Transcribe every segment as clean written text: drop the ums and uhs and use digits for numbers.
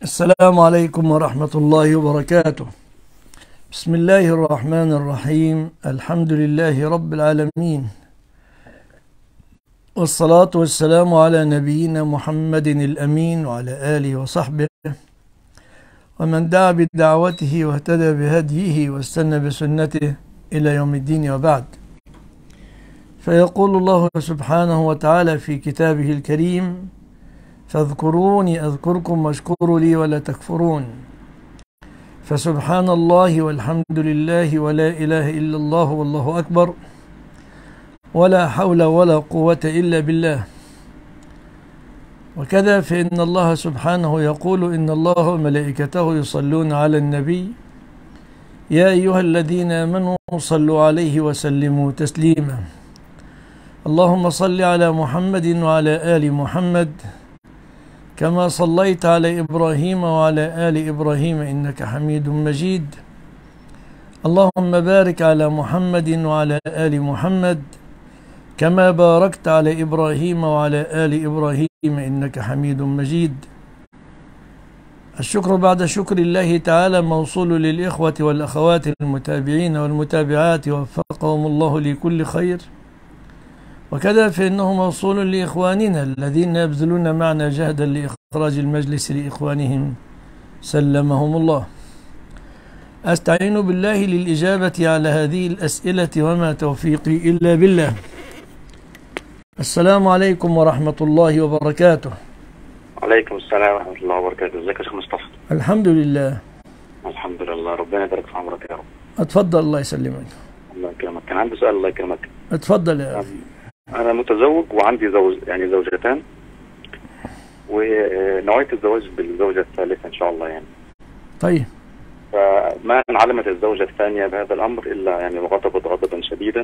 السلام عليكم ورحمة الله وبركاته. بسم الله الرحمن الرحيم. الحمد لله رب العالمين، والصلاة والسلام على نبينا محمد الأمين وعلى آله وصحبه ومن دعا بدعوته واهتدى بهديه واستنى بسنته إلى يوم الدين، وبعد. فيقول الله سبحانه وتعالى في كتابه الكريم: فاذكروني أذكركم واشكروا لي ولا تكفرون. فسبحان الله والحمد لله ولا إله إلا الله والله أكبر ولا حول ولا قوة إلا بالله. وكذا فإن الله سبحانه يقول: إن الله وملائكته يصلون على النبي يا أيها الذين آمنوا صلوا عليه وسلموا تسليما. اللهم صل على محمد وعلى آل محمد كما صليت على إبراهيم وعلى آل إبراهيم إنك حميد مجيد. اللهم بارك على محمد وعلى آل محمد كما باركت على إبراهيم وعلى آل إبراهيم إنك حميد مجيد. الشكر بعد شكر الله تعالى موصول للإخوة والأخوات المتابعين والمتابعات وفقهم الله لكل خير، وكذا فإنه موصول لإخواننا الذين يبذلون معنا جهدا لإخراج المجلس لإخوانهم سلمهم الله. أستعين بالله للإجابة على هذه الأسئلة وما توفيقي إلا بالله. السلام عليكم ورحمة الله وبركاته. عليكم السلام ورحمة الله وبركاته. ازيك يا شيخ مصطفى؟ الحمد لله. الحمد لله، ربنا يبارك في عمرك يا رب. اتفضل، الله يسلمك. الله يكرمك. كان عندي سؤال، الله يكرمك. اتفضل يا أخي. أنا متزوج وعندي زوجتان، ونويت الزواج بالزوجة الثالثة إن شاء الله يعني. طيب. فما ان علمت الزوجة الثانية بهذا الأمر إلا وغضبت غضبا شديدا،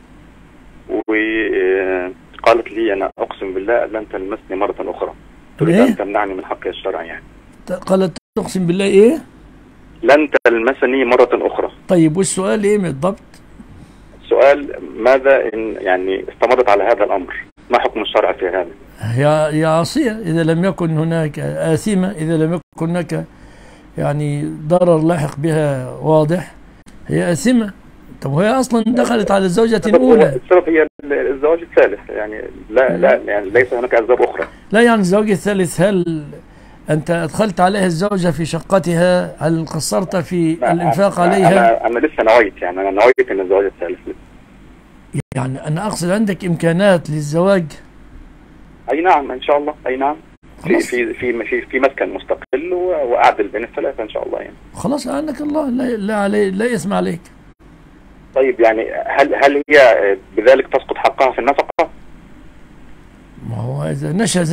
وقالت لي: أنا أقسم بالله لن تلمسني مرة أخرى. تريد أن تمنعني من حقي الشرعي يعني. قالت تقسم بالله إيه؟ لن تلمسني مرة أخرى. طيب، والسؤال إيه بالضبط؟ السؤال: ماذا إن استمرت على هذا الأمر؟ ما حكم الشرع في هذا؟ هي عاصية إذا لم يكن هناك، آثمة إذا لم يكن هناك ضرر لاحق بها واضح، هي آثمة. طب وهي أصلا دخلت على الزوجة الأولى. السبب هي الزواج الثالث لا ليس هناك أسباب أخرى. لا، الزواج الثالث، هل أنت أدخلت عليها الزوجة في شقتها؟ هل قصرت في الإنفاق عليها؟ أنا لسه نويت، أنا نويت إن الزواج الثالث لسه. أنا أقصد عندك إمكانات للزواج؟ أي نعم إن شاء الله، أي نعم. في مسكن مستقل وأعدل بين الثلاثة إن شاء الله يعني. خلاص، عنك الله، لا إثم عليك. طيب هل هي بذلك تسقط حقها في النفقة؟ ما هو إذا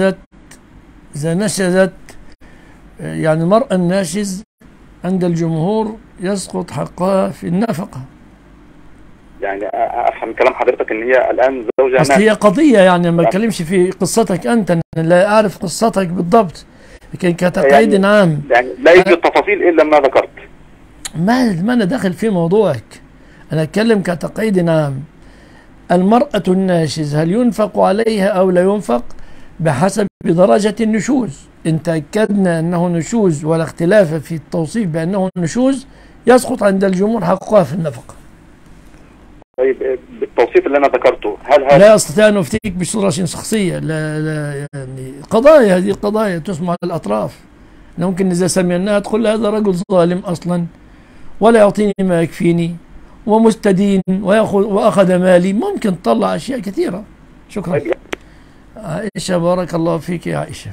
نشزت المرأة الناشز عند الجمهور يسقط حقها في النفقة. أفهم كلام حضرتك إن هي الآن زوجة أصل هي قضية ما أتكلمش في قصتك أنت، أنا لا أعرف قصتك بالضبط، لكن كتقييد عام لا يوجد تفاصيل إلا ما ذكرت. ما أنا داخل في موضوعك، أنا أتكلم كتقييد عام. المرأة الناشز هل ينفق عليها أو لا ينفق؟ بحسب درجة النشوز. إن تأكدنا أنه نشوز ولا اختلاف في التوصيف بأنه نشوز، يسقط عند الجمهور حقها في النفقة. طيب، بالتوصيف اللي أنا ذكرته هل لا أستطيع أن أفتيك بصورة شخصية. لا قضايا، هذه قضايا تسمع للأطراف. ممكن إذا سمعناها تقول هذا رجل ظالم أصلا ولا يعطيني ما يكفيني ومستدين وأخذ مالي. ممكن تطلع أشياء كثيرة. شكرا. عائشة، بارك الله فيك يا عائشة.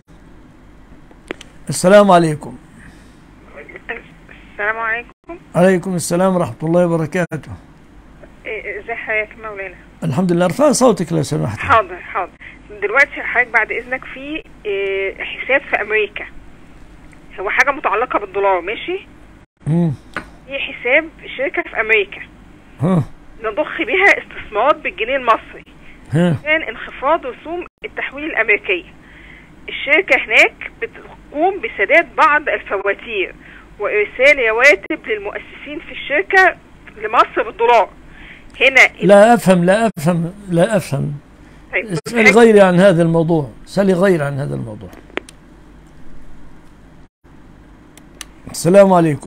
السلام عليكم. السلام عليكم. عليكم السلام ورحمة الله وبركاته. ازي حضرتك مولانا؟ الحمد لله. ارفع صوتك لو سمحت. حاضر. دلوقتي حضرتك بعد اذنك في حساب في امريكا، هو حاجه متعلقه بالدولار، ماشي؟ في حساب شركه في امريكا نضخ بها استثمارات بالجنيه المصري كان انخفاض رسوم التحويل الامريكيه. الشركه هناك بتقوم بسداد بعض الفواتير وارسال رواتب للمؤسسين في الشركه لمصر بالدولار. هنا لا أفهم. طيب، اسألي غيري عن هذا الموضوع. السلام عليكم.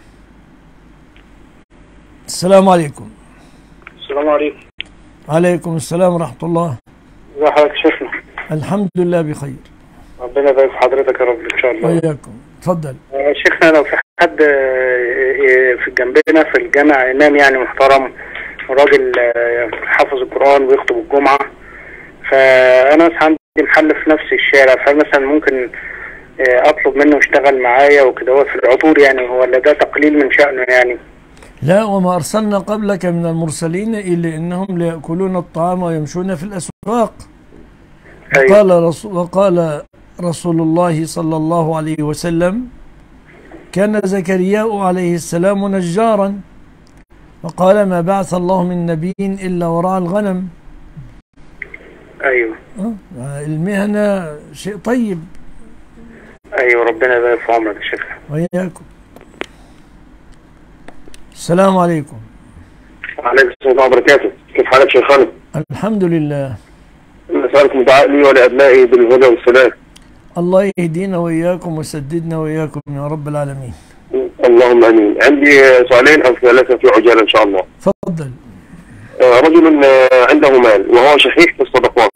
السلام عليكم. السلام عليكم. عليكم السلام ورحمة الله. ازي حضرتك شيخنا؟ الحمد لله بخير. ربنا يبارك في حضرتك يا رب ان شاء الله. وإياكم. اتفضل. شيخنا لو في حد في جنبنا في الجامع امام يعني محترم وراجل حافظ القرآن ويخطب الجمعة، فأنا عندي محل في نفس الشارع، فمثلا ممكن أطلب منه يشتغل معايا وكده هو في العطور يعني، ولا ده تقليل من شأنه يعني؟ لا، وما أرسلنا قبلك من المرسلين إلا إنهم ليأكلون الطعام ويمشون في الأسواق. أيوة. وقال رسول الله صلى الله عليه وسلم: كان زكرياء عليه السلام نجارا، وقال: ما بعث الله من نبي إلا وراء الغنم. أيوه. المهنة شيء طيب. أيوه، ربنا يبارك في عمرك يا شيخ. وإياكم. السلام عليكم. وعليكم السلام ورحمة الله وبركاته. كيف حالك شيخنا؟ الحمد لله. نسألكم دعاء لي ولأبنائي بالهدى والسلام. الله يهدينا وإياكم ويسددنا وإياكم يا رب العالمين. اللهم امين. عندي سؤالين او ثلاثه في عجاله ان شاء الله. تفضل. رجل عنده مال وهو شحيح في الصدقات.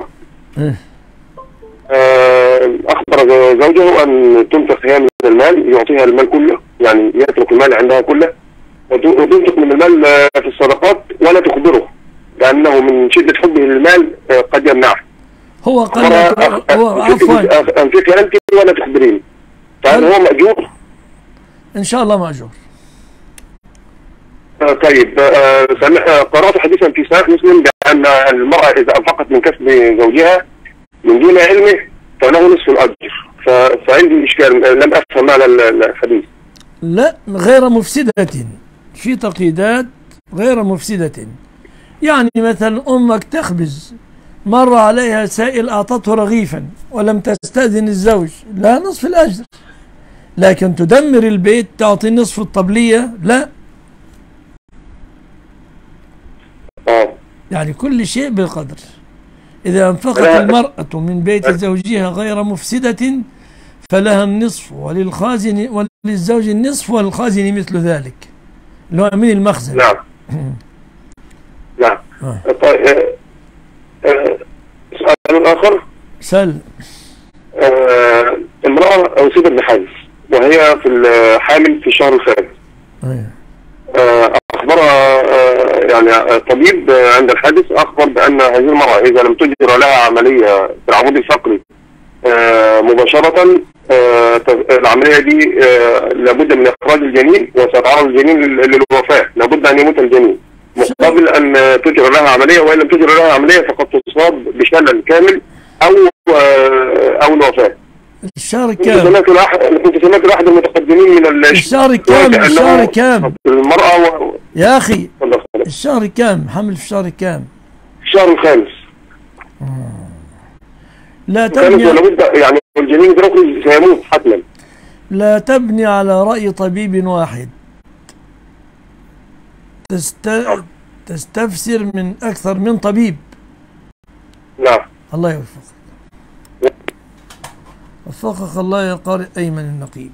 اخبر زوجه ان تنفق هي من المال، يعطيها المال كله، يعني يترك المال عندها كله وتنفق من المال في الصدقات ولا تخبره، لانه من شده حبه للمال قد يمنعه. هو قال هو عفوا انفقي انت ولا تخبريني، فهل هو ماجور؟ إن شاء الله مأجور. طيب، قرأت حديثا في صحيح مسلم بأن المرأة إذا أنفقت من كسب زوجها من دون علمه فله نصف الأجر، فعندي إشكال، لم أفهم معنى الحديث. لا، غير مفسدة، في تقييدات غير مفسدة. يعني مثلا أمك تخبز، مر عليها سائل أعطته رغيفا ولم تستأذن الزوج، لا نصف الأجر. لكن تدمر البيت تعطي نصف الطبلية، لا. يعني كل شيء بقدر. إذا أنفقت المرأة من بيت زوجها غير مفسدة فلها النصف، وللخازن وللزوج النصف، وللخازن مثل ذلك، اللي هو من المخزن. نعم. نعم. طيب، سؤال آخر. سل. امرأة أصيبت بحادث وهي في الحامل في الشهر الخامس. أخبرها يعني طبيب عند الحادث، أخبر بأن هذه المرأة إذا لم تجرى لها عملية في العمود الفقري مباشرة، العملية دي لابد من إخراج الجنين وستعرض الجنين للوفاة، لابد أن يموت الجنين مقابل أن تجرى لها عملية، وإن لم تجرى لها عملية فقد تصاب بشلل كامل أو الوفاة. الشهر كام؟ كنت سمعت لأحد المتقدمين من الشهر كام؟ الشهر كام؟ المرأة يا أخي الشهر كام؟ حمل في الشهر كام؟ الشهر الخامس. لا تبني يعني الجنين الدرقي سيموت حتما. لا تبني على رأي طبيب واحد، تستفسر من أكثر من طبيب. نعم. الله يوفقك. وفقك الله يا قارئ أيمن النقيب.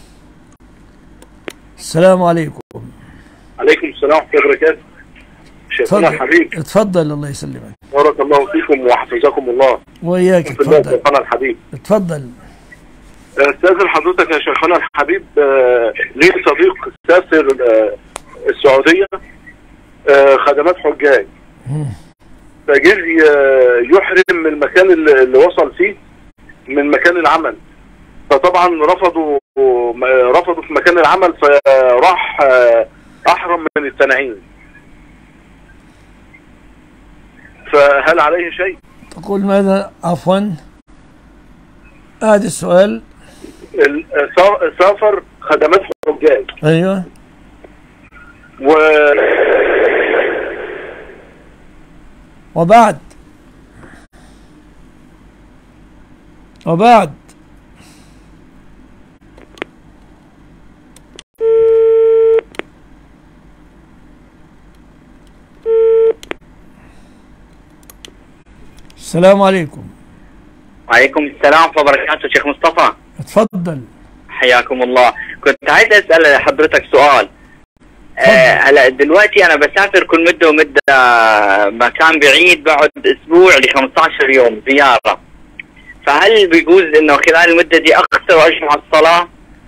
السلام عليكم. عليكم السلام ورحمة الله وبركاته. شيخنا الحبيب. اتفضل، الله يسلمك. بارك الله فيكم وحفظكم الله. وإياك. اتفضل. شيخنا الحبيب. اتفضل. استاذن حضرتك يا شيخنا الحبيب، لي صديق سافر السعودية خدمات حجاج، فجه يحرم من المكان اللي وصل فيه من مكان العمل، فطبعا رفضوا في مكان العمل، فراح احرم من التنعيم، فهل عليه شيء؟ تقول ماذا؟ عفوا السؤال. سافر خدمات حجاج. ايوه. وبعد السلام عليكم. وعليكم السلام ورحمة الله وبركاته. شيخ مصطفى، اتفضل. حياكم الله. كنت عايز اسال حضرتك سؤال. هلا دلوقتي انا بسافر كل مده ومده مكان بعيد، بقعد اسبوع ل 15 يوم زياره، فهل بيجوز انه خلال المده دي اقصر واجمع الصلاه؟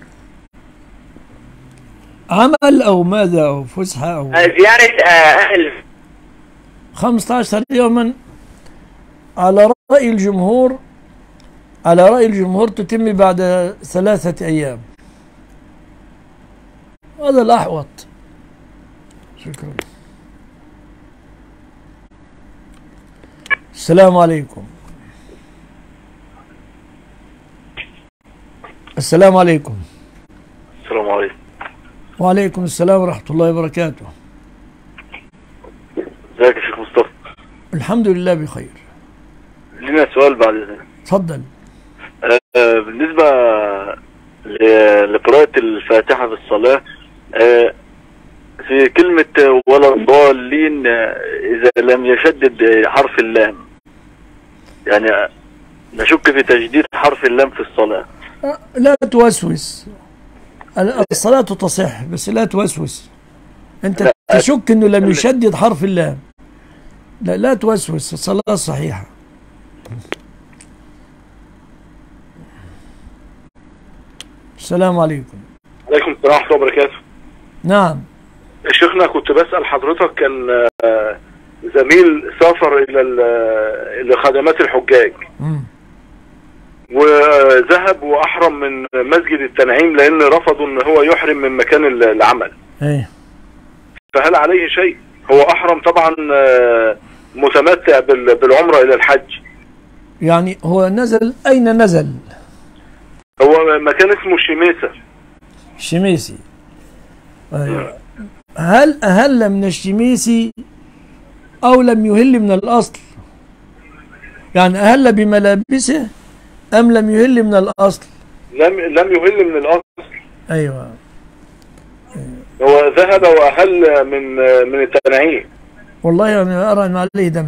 عمل او ماذا او فسحه او زياره اهل. 15 يوما على رأي الجمهور، على رأي الجمهور تتم بعد 3 أيام، هذا الأحوط. شكرا. السلام عليكم. السلام عليكم. السلام عليكم. وعليكم السلام ورحمة الله وبركاته. ازيك يا شيخ مصطفى؟ الحمد لله بخير. لنا سؤال بعد اذنك. تفضل. بالنسبة لقراءة الفاتحة في الصلاة، في كلمة ولا الضالين إذا لم يشدد حرف اللام، يعني نشك في تجديد حرف اللام في الصلاة. لا توسوس، الصلاة تصح بس لا توسوس. أنت تشك أنه لم يشدد حرف اللام، لا توسوس، الصلاة صحيحة. السلام عليكم. عليكم السلام ورحمة الله وبركاته. نعم شيخنا، كنت بسأل حضرتك، كان زميل سافر إلى خدمات الحجاج وذهب وأحرم من مسجد التنعيم لأن رفضوا إن هو يحرم من مكان العمل. ايه، فهل عليه شيء؟ هو أحرم طبعا متمتع بالعمرة إلى الحج. يعني هو نزل أين نزل؟ هو مكان اسمه الشميسة. الشميسي. هل أهل من الشميسي أو لم يهل من الأصل؟ يعني أهل بملابسه أم لم يهل من الأصل؟ لم يهل من الأصل. أيوة. هو ذهب وأهل من التنعيم. والله يعني أرى أن عليه دم.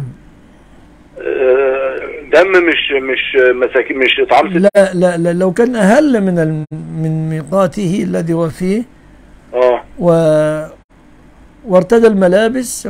دم مش مساكين، مش إطعام. لا لو كان أهل من ميقاته الذي هو فيه وارتدى الملابس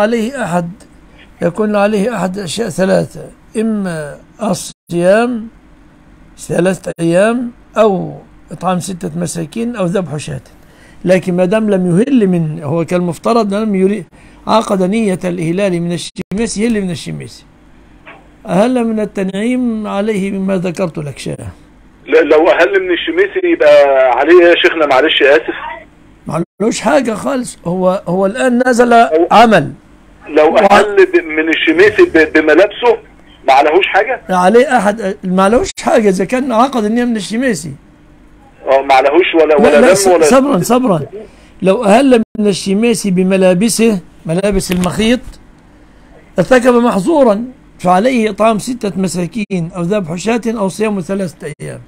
يكون عليه أحد أشياء 3، إما الصيام 3 أيام أو إطعام 6 مساكين أو ذبح شاة. لكن ما دام لم يهل هو كالمفترض لم عقد نية الإهلال من الشميس، يهل من الشميس. أهل من التنعيم عليه مما ذكرت لك شيء. لو أهل من الشميسي يبقى عليه يا شيخنا؟ معلش آسف، معلوش حاجة خالص. هو الآن نزل عمل. لو أهل من الشميسي بملابسه ما عليهوش حاجة؟ عليه أحد، ما عليهوش حاجة إذا كان عقد النية من الشميسي. ما عليهوش ولا دم ولا. صبرا. لو أهل من الشميسي بملابسه، ملابس المخيط، ارتكب محظورا، فعليه إطعام 6 مساكين أو ذبح شاة أو صيام 3 أيام.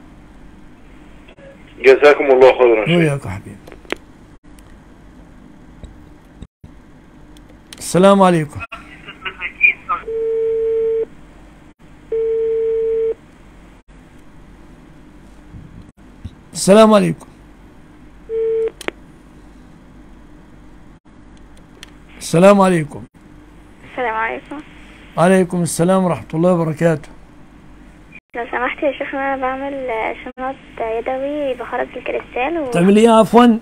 جزاكم الله خيرا. وياك حبيبي. السلام عليكم. السلام عليكم. السلام عليكم. السلام عليكم. وعليكم السلام ورحمة الله وبركاته. لو سمحت يا شيخ، انا بعمل شنط يدوي بخرز الكريستال تعملي ايه عفوا؟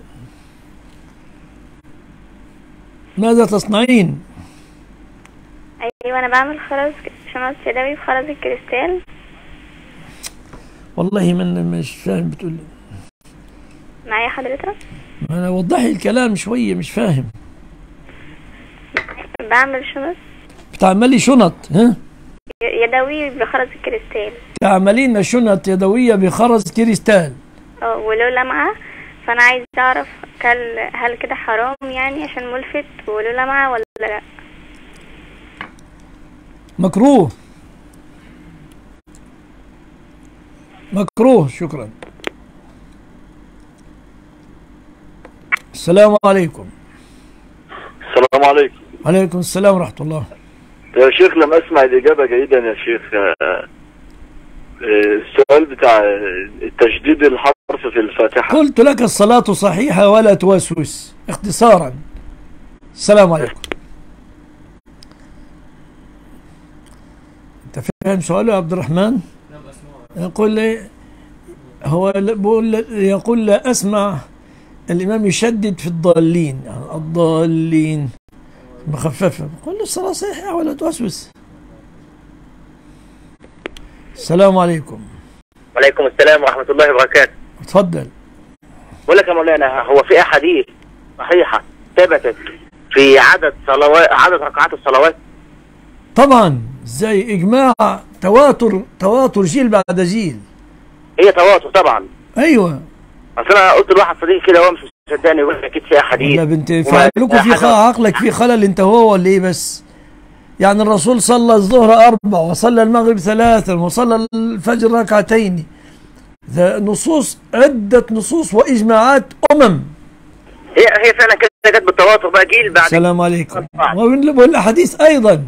ماذا تصنعين؟ ايوه انا بعمل شنط يدوي بخرز الكريستال. والله مش فاهم بتقولي. معايا حضرتك؟ انا وضحي الكلام شوية، مش فاهم. بعمل شنط. بتعملي شنط ها؟ يدوي بخرز الكريستال. تعملين شنط يدوية بخرز كريستال. وله لمعة، فأنا عايز أعرف هل كده حرام يعني عشان ملفت وله لمعة ولا لا؟ مكروه. مكروه. شكرا. السلام عليكم. السلام عليكم. عليكم السلام ورحمة الله. يا شيخ لم أسمع الإجابة جيدا يا شيخ. السؤال بتاع تجديد الحرف في في الفاتحة. قلت لك الصلاة صحيحة ولا توسوس اختصارا. السلام عليكم. انت فاهم سؤاله يا عبد الرحمن؟ يقول لي هو يقول لا أسمع الإمام يشدد في الضالين، يعني الضالين مخففة. بقول له الصلاة صحيحة ولا توسوس. السلام عليكم. وعليكم السلام ورحمة الله وبركاته. اتفضل. بقول لك يا مولانا، هو في أحاديث صحيحة ثبتت في عدد ركعات الصلوات؟ طبعا، زي إجماع تواتر جيل بعد جيل. هي تواتر طبعا. أيوه. أصل أنا قلت لواحد صديقي كده، هو مش مصدقني، يقول لك أكيد في أحاديث. لا بنت فعلكم في عقلك في خلل أنت هو ولا إيه بس؟ يعني الرسول صلى الظهر 4 وصلى المغرب 3 وصلى الفجر 2. ذا نصوص، عدة نصوص وإجماعات هي فعلا كده جت بالتواتر بقى جيل بعد. السلام عليكم. والأحاديث أيضا.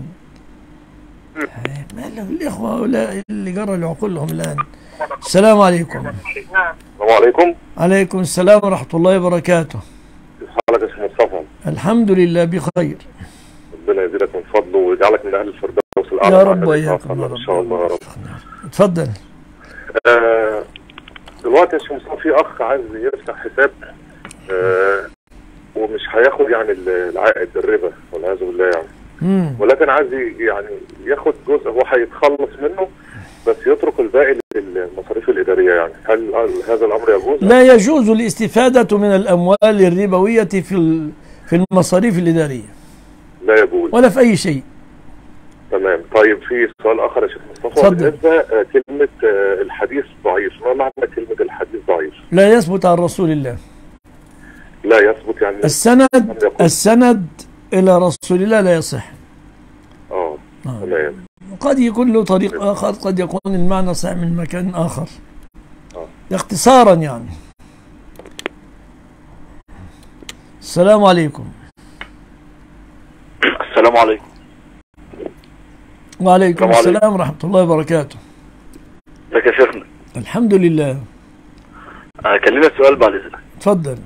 ما له الإخوة ولا اللي جرى لعقولهم الآن. السلام عليكم. السلام عليكم. عليكم السلام ورحمة الله وبركاته. كيف حالك يا شيخ مصطفى؟ الحمد لله بخير. ربنا يزيدك من فضله ويجعلك من أهل الفردوس الأعلى. يا رب وإياكم إن شاء الله يا رب. اتفضل. دلوقتي يا شيخ مصطفى في أخ عايز يفتح حساب ومش هياخد يعني العائد الربا والعياذ بالله يعني. ولكن عايز يعني ياخد جزء هو هيتخلص منه بس يترك الباقي للمصاريف الإدارية يعني. هل هذا الأمر يجوز؟ لا يجوز الاستفادة من الأموال الربوية في المصاريف الإدارية. لا يجوز ولا في أي شيء. تمام. طيب في سؤال آخر يا شيخ مصطفى. بالنسبة كلمة الحديث ضعيف، ما معنى كلمة الحديث ضعيف؟ لا يثبت عن رسول الله. لا يثبت يعني السند إلى رسول الله لا يصح. تمام. قد يكون له طريق آخر، قد يكون المعنى صحيح من مكان آخر. اختصارا يعني. السلام عليكم. السلام عليكم. وعليكم السلام ورحمة الله وبركاته. ازيك يا شيخنا؟ الحمد لله. كان لنا سؤال بعد إذنك. اتفضل.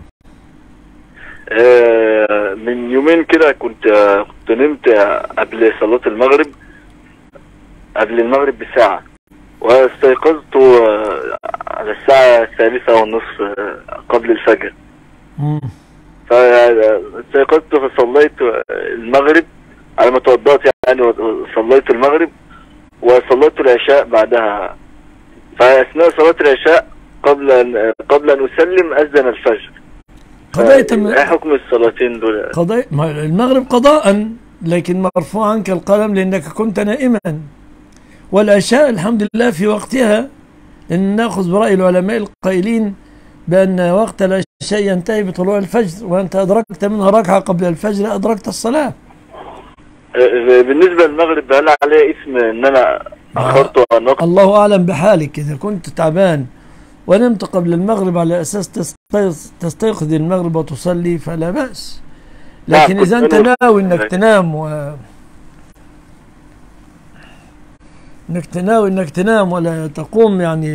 من يومين كده كنت نمت قبل صلاة المغرب، قبل المغرب بساعة، واستيقظت على الساعة 3:30 قبل الفجر. فاستيقظت فصليت المغرب على ما توضأت يعني، وصليت المغرب وصليت العشاء بعدها. فأثناء صلاة العشاء قبل أن أسلم أذن الفجر. ايه حكم الصلاتين دول؟ المغرب قضاء، لكن مرفوع عنك القلم لأنك كنت نائما. والعشاء الحمد لله في وقتها، لأن نأخذ برأي العلماء القائلين بأن وقت العشاء ينتهي بطلوع الفجر، وأنت أدركت منها ركعة قبل الفجر أدركت الصلاة. بالنسبة للمغرب هل عليه اسم أن أنا أخرت الوقت؟ الله أعلم بحالك. إذا كنت تعبان ونمت قبل المغرب على أساس تستيقظ المغرب وتصلي فلا بأس، لكن إذا أنت ناوي أنك تنام ولا تقوم يعني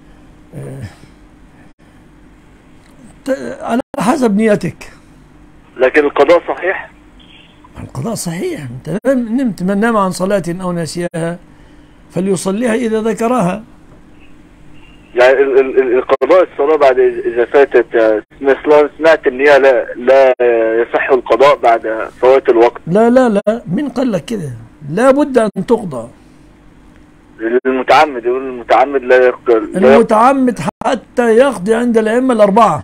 على حسب نيتك. لكن القضاء صحيح؟ القضاء صحيح. أنت نمت، من نام عن صلاة أو نسيها فليصليها إذا ذكرها. يعني القضاء الصلاة بعد إذا فاتت، سمعت إن هي لا يصح القضاء بعد فوات الوقت. لا لا لا، من قال لك كده؟ لا بد أن تقضى. المتعمد، يقول المتعمد لا يقضى. المتعمد حتى يقضي عند الأئمة الأربعة،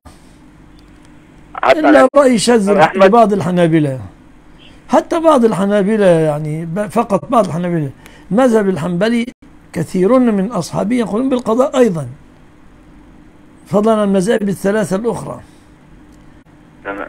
إلا رأي شاذ لبعض الحنابلة. حتى بعض الحنابلة يعني فقط بعض الحنابلة. المذهب الحنبلي كثيرون من أصحابه يقولون بالقضاء أيضا، فضلا عن المذاهب الثلاثة الأخرى. تمام.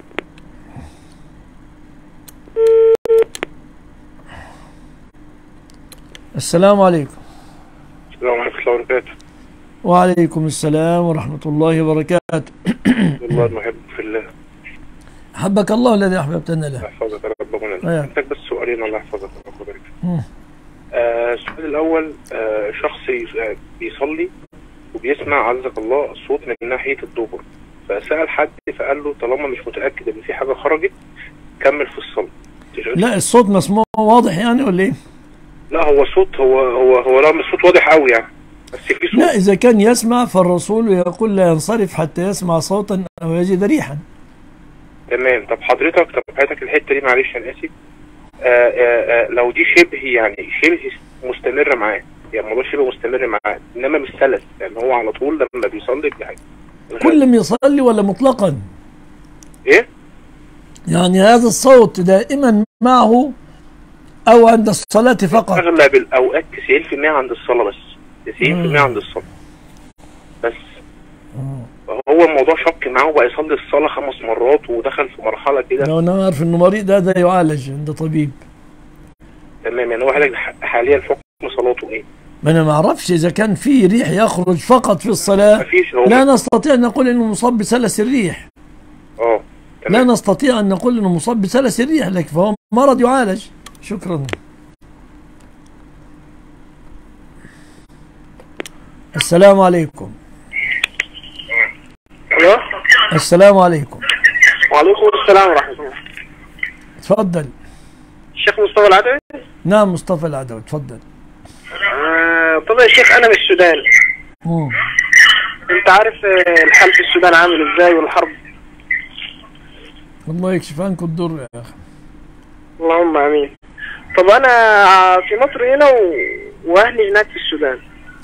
السلام عليكم. السلام عليكم ورحمة الله وبركاته. وعليكم السلام ورحمة الله وبركاته. والله المحب في الله. أحبك الله الذي أحببتنا له. يحفظك يا رب. عندك بس سؤالين الله يحفظك ويبارك فيك. السؤال الأول، شخص بيصلي وبيسمع عزك الله الصوت من ناحيه الدبر، فسال حد فقال له طالما مش متاكد ان في حاجه خرجت كمل في الصلاه. لا الصوت مسموع واضح يعني ولا ايه؟ لا هو الصوت هو لا الصوت واضح قوي يعني، بس في صوت. لا إذا كان يسمع فالرسول يقول لا ينصرف حتى يسمع صوتا أو يجد ريحا. تمام. طب حضرتك الحته دي معلش انا اسف، لو دي شبه يعني شبه مستمر معاه، يعني الموضوع شبه مستمر معاه انما مش سلس، يعني هو على طول لما بيصلي بيحاجة. كل ما يصلي ولا مطلقا؟ ايه؟ يعني هذا الصوت دائما معه او عند الصلاة فقط؟ اغلب الاوقات 90% عند الصلاة بس، 90% عند الصلاة بس. هو الموضوع شق معاه وبقى يصلي الصلاة 5 مرات ودخل في مرحلة كده. لو انا عارف انه مريض هذا يعالج عند طبيب. تمام. يعني هو حاليا حكم صلاته ايه؟ ما انا ما اعرفش اذا كان في ريح يخرج فقط في الصلاة لا نستطيع ان نقول انه مصاب بسلس الريح. لا نستطيع ان نقول انه مصاب بسلس الريح، لكن فهو مرض يعالج. شكرا. السلام عليكم. الو. السلام عليكم. وعليكم السلام ورحمة الله. تفضل. الشيخ مصطفى العدوي؟ نعم مصطفى العدوي، تفضل. طبعا يا شيخ انا من السودان. انت عارف الحال في السودان عامل ازاي والحرب؟ الله يكشف عنكم الضر يا اخي. اللهم امين. طب انا في مصر هنا واهلي هناك في السودان.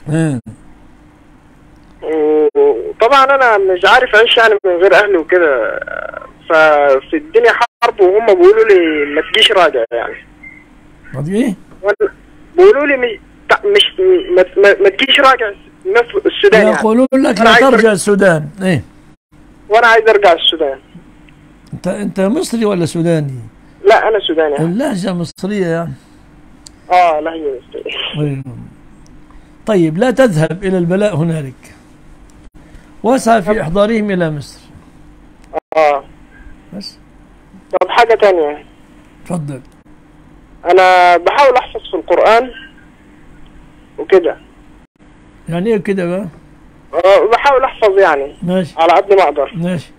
وطبعا انا مش عارف اعيش يعني من غير اهلي وكده، ففي الدنيا حرب وهم بيقولوا لي ما تجيش راجع يعني. ايه؟ بيقولوا لي مش ما تجيش راجع السودان يعني. يقولون لك لا ترجع السودان. ايه؟ وانا عايز ارجع السودان. انت مصري ولا سوداني؟ لا انا سوداني. اللهجة مصرية يعني. لهجة مصرية. طيب لا تذهب الى البلاء هنالك، واسعى في احضارهم الى مصر. بس. طب حاجة تانية. تفضل. انا بحاول احفظ في القرآن وكده. يعني ايه كده بقى؟ بحاول احفظ يعني. ماشي. على قد ما اقدر. ماشي.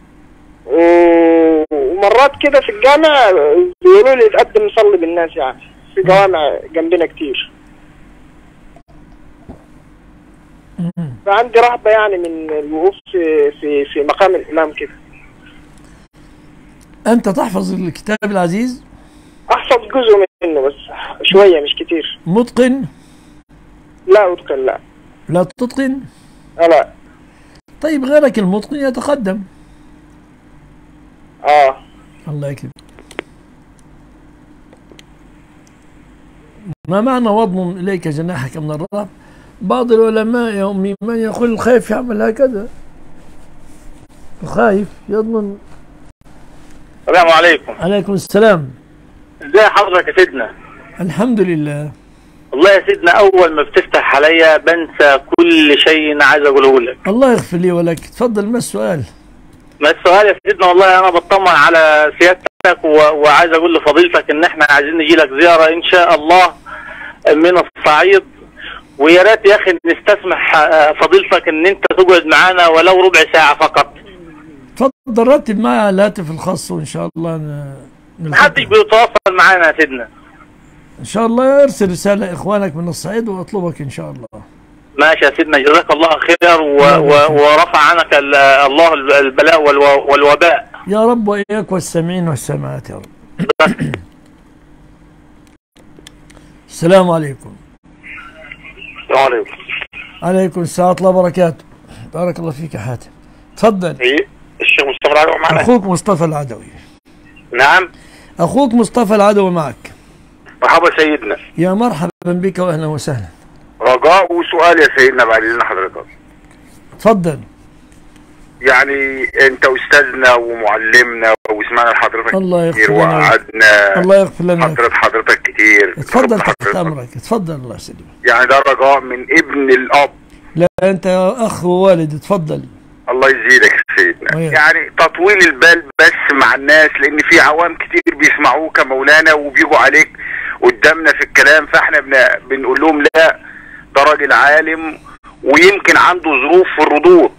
ومرات كده في الجامع بيقولوا لي اتقدم نصلي بالناس يعني، في جوامع جنبنا كتير. فعندي رهبة يعني من الوقوف في مقام الإمام كده. أنت تحفظ الكتاب العزيز؟ أحفظ جزء منه بس شوية مش كتير. متقن؟ لا أتقن. لا. لا تتقن؟ لا. طيب غيرك المتقن يتقدم. الله يكرمك. ما معنى واضمم إليك جناحك من الرهب؟ بعض العلماء يا أمي من يقول الخايف يعمل هكذا، الخايف يضمن. السلام عليكم. عليكم السلام. ازي حضرتك يا سيدنا؟ الحمد لله. والله يا سيدنا اول ما بتفتح عليا بنسى كل شيء عايز اقوله لك. الله يغفر لي ولك. تفضل. ما السؤال؟ ما السؤال يا سيدنا؟ والله انا بطمن على سيادتك وعايز اقول لفضيلتك ان احنا عايزين نجي لك زياره ان شاء الله من الصعيد، ويا ريت يا اخي نستسمح فضيلتك ان انت تقعد معانا ولو ربع ساعه فقط. تفضل رتب معي على الهاتف الخاص وان شاء الله محدش بيتواصل معانا يا سيدنا. ان شاء الله ارسل رساله لاخوانك من الصعيد واطلبك ان شاء الله. ماشي يا سيدنا، جزاك الله خير ورفع عنك الله البلاء والوباء يا رب، واياك والسامعين والسامعات يا رب. السلام عليكم. السلام عليكم. عليكم السلام ورحمة الله وبركاته. بارك الله فيك يا حاتم. تفضل. الشيخ مصطفى العدوي معنا. أخوك مصطفى العدوي. نعم. أخوك مصطفى العدوي معك. مرحبا سيدنا. يا مرحبا بك وأهلا وسهلا. رجاء وسؤال يا سيدنا بعد إذن حضرتك. تفضل. يعني أنت أستاذنا ومعلمنا وسمعنا لحضرتك الله يغفر كتير لنا. وقعدنا الله يغفر لنا. حضرتك كتير. تفضل تحت أمرك. تفضل. الله يسلمك. يعني ده رجاء من ابن الأب. لا أنت أخ ووالد. تفضل. الله يزيدك يا سيدنا. يعني تطويل البال بس مع الناس، لأن في عوام كتير بيسمعوك يا مولانا وبيجوا عليك قدامنا في الكلام، فاحنا بنقول لهم لا، ده راجل عالم ويمكن عنده ظروف في الردود.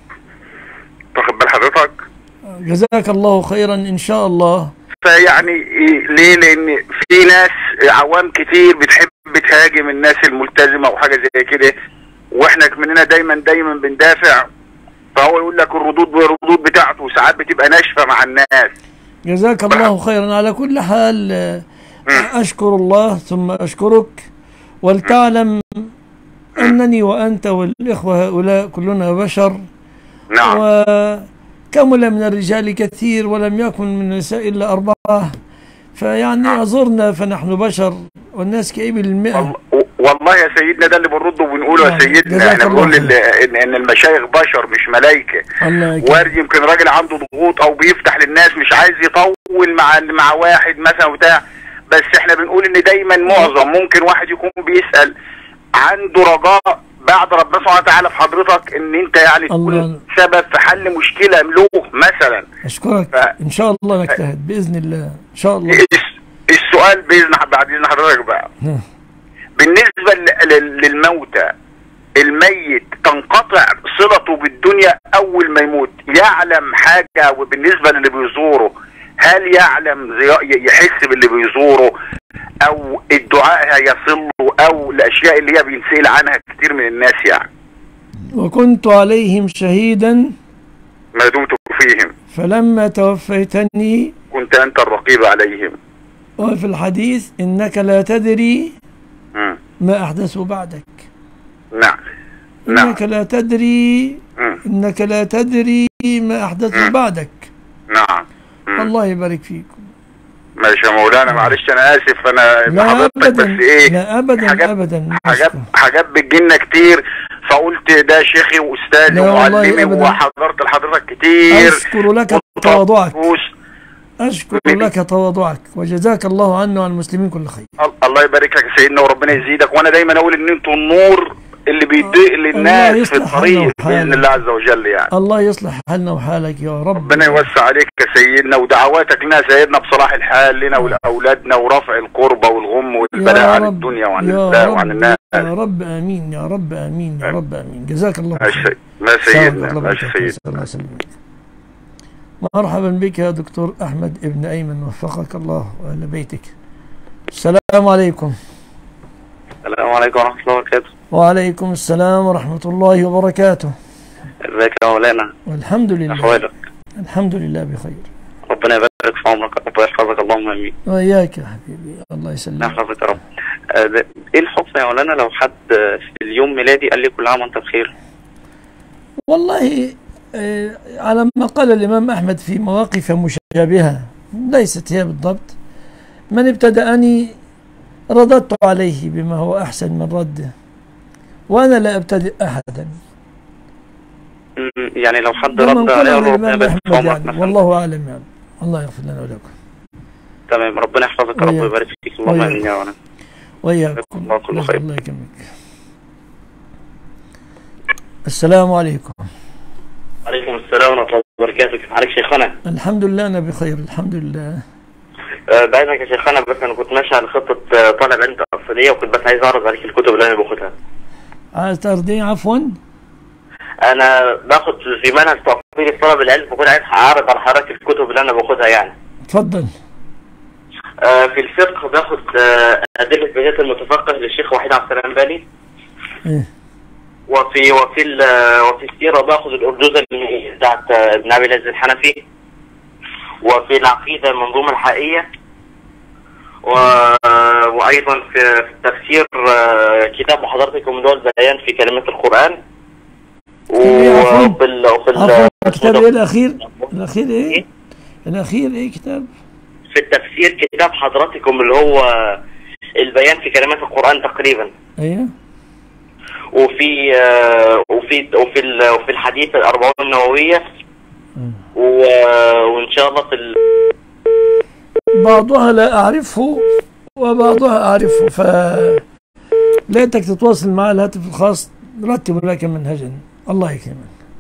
واخد بال حضرتك؟ جزاك الله خيرا ان شاء الله. فيعني ليه؟ لان في ناس عوام كتير بتحب تهاجم الناس الملتزمه وحاجه زي كده، واحنا مننا دايما بندافع، فهو يقول لك الردود بتاعته ساعات بتبقى ناشفه مع الناس. جزاك الله خيرا. على كل حال اشكر الله ثم اشكرك، ولتعلم انني وانت والاخوه هؤلاء كلنا بشر. نعم. وكمل من الرجال كثير ولم يكن من النساء الا 4، فيعني اعذرنا فنحن بشر والناس كإبل المئة. والله يا سيدنا ده اللي بنرده وبنقوله يا سيدنا، احنا بنقول ان المشايخ بشر مش ملائكه. وارد يمكن راجل عنده ضغوط او بيفتح للناس مش عايز يطول مع واحد مثلا بتاع، بس احنا بنقول ان دايما معظم ممكن واحد يكون بيسأل عنده رجاء بعد ربنا سبحانه وتعالى في حضرتك ان انت يعني تكون سبب في حل مشكله له مثلا. اشكرك ان شاء الله نجتهد باذن الله ان شاء الله. السؤال بعد اذن حضرتك بقى، بالنسبه للموتى، الميت تنقطع صلته بالدنيا اول ما يموت، يعلم حاجه؟ وبالنسبه للي بيزوره هل يعلم يحس باللي بيزوره، او الدعاء هيصل له، او الاشياء اللي هي بينسأل عنها كتير من الناس يعني؟ وكنت عليهم شهيدا ما دمت فيهم فلما توفيتني كنت انت الرقيب عليهم. وفي الحديث انك لا تدري ما احدثوا بعدك. نعم. انك لا تدري انك لا تدري ما احدثوا بعدك. نعم. الله يبارك فيكم. ماشي يا مولانا، معلش انا اسف انا حضرتك، بس ايه لا ابدا ابدا حاجات بتجيلنا كتير، فقلت ده شيخي واستاذي ومعلمي وحضرت لحضرتك كتير. اشكر لك تواضعك، اشكر لك تواضعك، وجزاك الله عنا وعن المسلمين كل خير. الله يبارك لك يا سيدنا وربنا يزيدك، وانا دايما اقول ان انتوا النور اللي بيضيء للناس في الطريق باذن الله عز وجل يعني. الله يصلح حالنا وحالك يا رب. ربنا يوسع عليك يا سيدنا، ودعواتك لنا سيدنا بصلاح الحال لنا ولاولادنا، ورفع الكربه والغم والبلاء عن الدنيا وعن الله وعن الناس. يا رب امين يا رب امين يا رب امين. جزاك الله خير. ما سيدنا ما سيدنا. مرحبا بك يا دكتور احمد ابن ايمن، وفقك الله واهل بيتك. السلام عليكم. السلام عليكم ورحمه الله وبركاته. وعليكم السلام ورحمة الله وبركاته. ازيك يا مولانا؟ والحمد لله. احوالك؟ الحمد لله بخير. ربنا يبارك في عمرك ويحفظك، اللهم امين. وإياك يا حبيبي، الله يسلمك. يحفظك يا رب. ايه الحكم يا مولانا لو حد في اليوم ميلادي قال لي كل عام وانت بخير؟ والله على ما قال الإمام أحمد في مواقف مشابهة ليست هي بالضبط، من ابتدأني رددت عليه بما هو أحسن من رده، وأنا لا أبتدئ أحدا. يعني لو حد رد عليه ربنا يبارك في عمرك مثلا. والله أعلم يعني. الله يغفر لنا ولكم. تمام، ربنا يحفظك يا رب ويبارك فيك، اللهم آمين يا رب. وإياكم. الله كل خير. الله يكرمك. السلام عليكم. وعليكم السلام ورحمة الله وبركاته. كيف حالك شيخنا؟ الحمد لله أنا بخير الحمد لله. بعدك يا شيخنا، بس أنا كنت ماشي على خطة طالب علم تأصيلية، وكنت بس عايز أعرض عليك الكتب اللي أنا باخدها. عايز تعرضين؟ عفوا؟ أنا باخد في منهج تأصيلي في طلب العلم، فكنت عايز أعرض على حضرتك الكتب اللي أنا باخدها يعني. اتفضل. في الفقه باخد أدلة بداية المتفقه للشيخ وحيد عبد السلام بالي. وفي السيرة باخد الأردوزة بتاعت ابن أبي العز الحنفي. وفي العقيدة المنظومة الحقيقية. وأيضا في التفسير كتاب حضرتكم من دول بيان في كلمات القرآن. كتاب إيه الأخير؟ الأخير إيه؟ الأخير إيه كتاب؟ في التفسير كتاب حضرتكم اللي هو البيان في كلمات القرآن تقريبا. أيوه. وفي الحديث الأربعون النووية. وإن شاء الله في بعضها لا أعرفه وبعضها أعرفه، فليتك تتواصل مع الهاتف الخاص نرتب لك منهجا. الله يكرمك.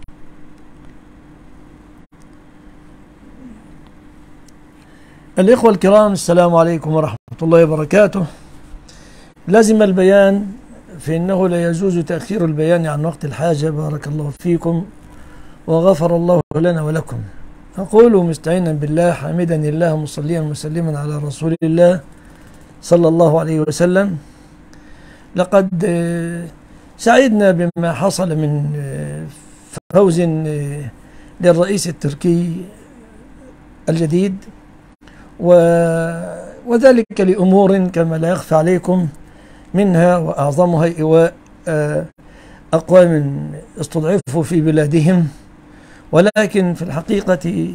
الإخوة الكرام، السلام عليكم ورحمة الله وبركاته. لازم البيان فإنه لا يجوز تأخير البيان عن وقت الحاجة. بارك الله فيكم وغفر الله لنا ولكم. أقول مستعينا بالله حامدا الله مصليا مسلما على رسول الله صلى الله عليه وسلم. لقد سعدنا بما حصل من فوز للرئيس التركي الجديد، وذلك لأمور كما لا يخفى عليكم، منها وأعظمها إيواء أقوام استضعفوا في بلادهم. ولكن في الحقيقة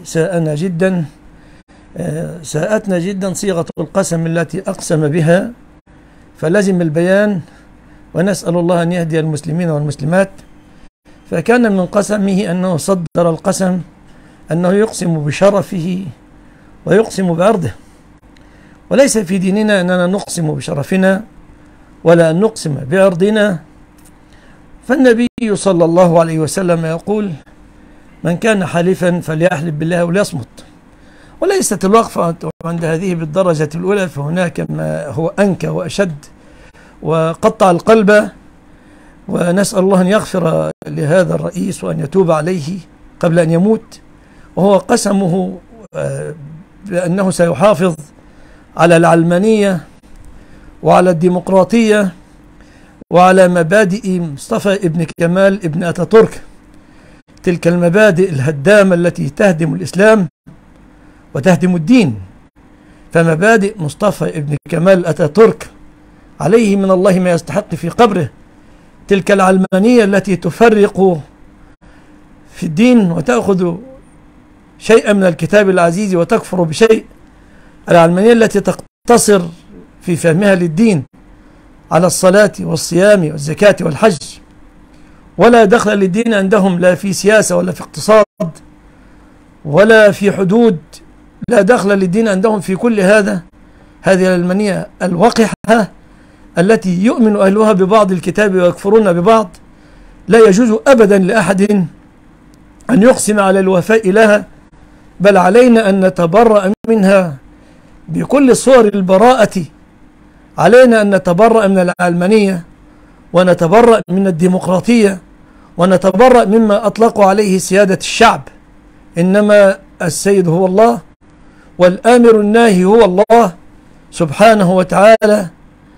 ساءتنا جدا صيغة القسم التي أقسم بها، فلزم البيان، ونسأل الله أن يهدي المسلمين والمسلمات. فكان من قسمه أنه صدر القسم أنه يقسم بشرفه ويقسم بعرضه، وليس في ديننا أننا نقسم بشرفنا ولا أن نقسم بعرضنا. فالنبي صلى الله عليه وسلم يقول: من كان حالفا فليحلف بالله وليصمت. وليست الوقفة عند هذه بالدرجة الأولى، فهناك ما هو أنكى وأشد وقطع القلب، ونسأل الله أن يغفر لهذا الرئيس وأن يتوب عليه قبل أن يموت. وهو قسمه بأنه سيحافظ على العلمانية وعلى الديمقراطية وعلى مبادئ مصطفى ابن كمال ابن أتاتورك، تلك المبادئ الهدامة التي تهدم الإسلام وتهدم الدين. فمبادئ مصطفى ابن كمال أتاتورك عليه من الله ما يستحق في قبره، تلك العلمانية التي تفرق في الدين وتأخذ شيئا من الكتاب العزيز وتكفر بشيء، العلمانية التي تقتصر في فهمها للدين على الصلاة والصيام والزكاة والحج، ولا دخل للدين عندهم لا في سياسة ولا في اقتصاد ولا في حدود، لا دخل للدين عندهم في كل هذا. هذه العلمانية الوقحة التي يؤمن أهلها ببعض الكتاب ويكفرون ببعض، لا يجوز أبدا لأحد أن يقسم على الوفاء لها، بل علينا أن نتبرأ منها بكل صور البراءة. علينا أن نتبرأ من العلمانية، ونتبرأ من الديمقراطية، ونتبرأ مما أطلقوا عليه سيادة الشعب. إنما السيد هو الله، والآمر الناهي هو الله سبحانه وتعالى.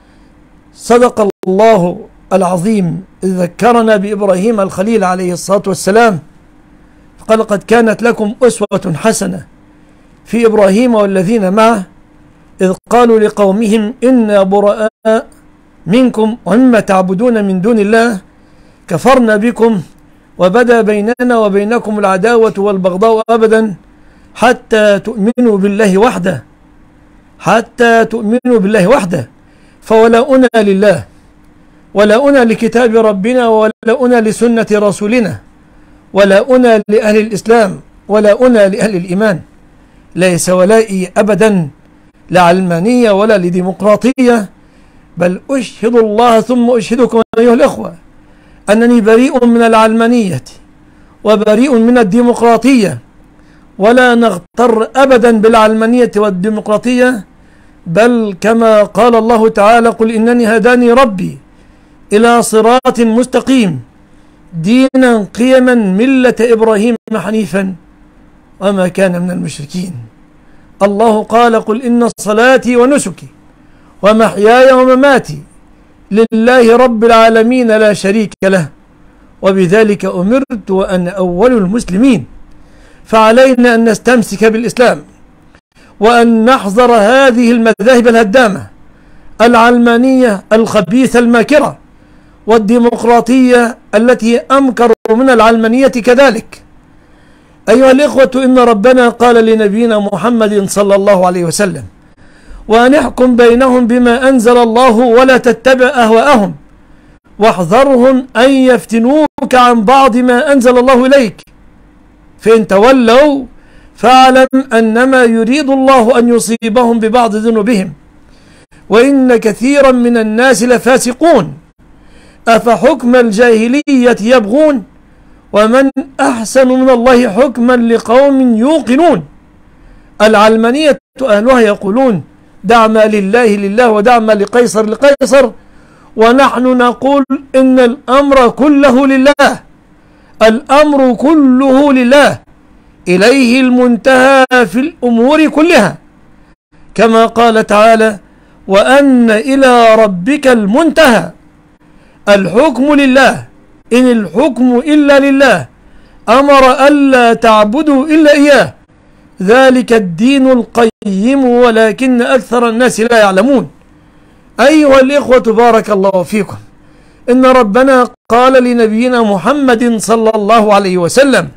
صدق الله العظيم إذ ذكرنا بإبراهيم الخليل عليه الصلاة والسلام، قال: قد كانت لكم أسوة حسنة في إبراهيم والذين معه إذ قالوا لقومهم إنا براء منكم ومما تعبدون من دون الله كفرنا بكم وبدا بيننا وبينكم العداوة والبغضاء أبدا حتى تؤمنوا بالله وحده، حتى تؤمنوا بالله وحده. فولاؤنا لله، ولاؤنا لكتاب ربنا، ولاؤنا لسنة رسولنا، ولاؤنا لأهل الإسلام، ولاؤنا لأهل الإيمان. ليس ولائي أبدا لعلمانية ولا لديمقراطية، بل أشهد الله ثم أشهدكم أيها الأخوة أنني بريء من العلمانية وبريء من الديمقراطية، ولا نغتر أبدا بالعلمانية والديمقراطية، بل كما قال الله تعالى: قل إنني هداني ربي إلى صراط مستقيم دينا قيما ملة إبراهيم حنيفا وما كان من المشركين. الله قال: قل إن صلاتي ونسكي ومحياي ومماتي لله رب العالمين لا شريك له وبذلك أمرت وأنا أول المسلمين. فعلينا أن نستمسك بالإسلام، وأن نحذر هذه المذاهب الهدامة العلمانية الخبيثة الماكرة، والديمقراطية التي أمكر من العلمانية كذلك. أيها الإخوة، إن ربنا قال لنبينا محمد صلى الله عليه وسلم: وأن احكم بينهم بما أنزل الله ولا تتبع أهواءهم واحذرهم أن يفتنوك عن بعض ما أنزل الله إليك فإن تولوا فاعلم أنما يريد الله أن يصيبهم ببعض ذنوبهم وإن كثيرا من الناس لفاسقون أفحكم الجاهلية يبغون ومن أحسن من الله حكما لقوم يوقنون. العلمانية أهلها يقولون: دع ما لله لله ودع ما لقيصر لقيصر، ونحن نقول إن الأمر كله لله، الأمر كله لله، إليه المنتهى في الأمور كلها، كما قال تعالى: وأن إلى ربك المنتهى. الحكم لله، إن الحكم إلا لله، أمر ألا تعبدوا إلا إياه، ذلك الدين القيم ولكن أكثر الناس لا يعلمون. أيها الإخوة بارك الله فيكم، إن ربنا قال لنبينا محمد صلى الله عليه وسلم،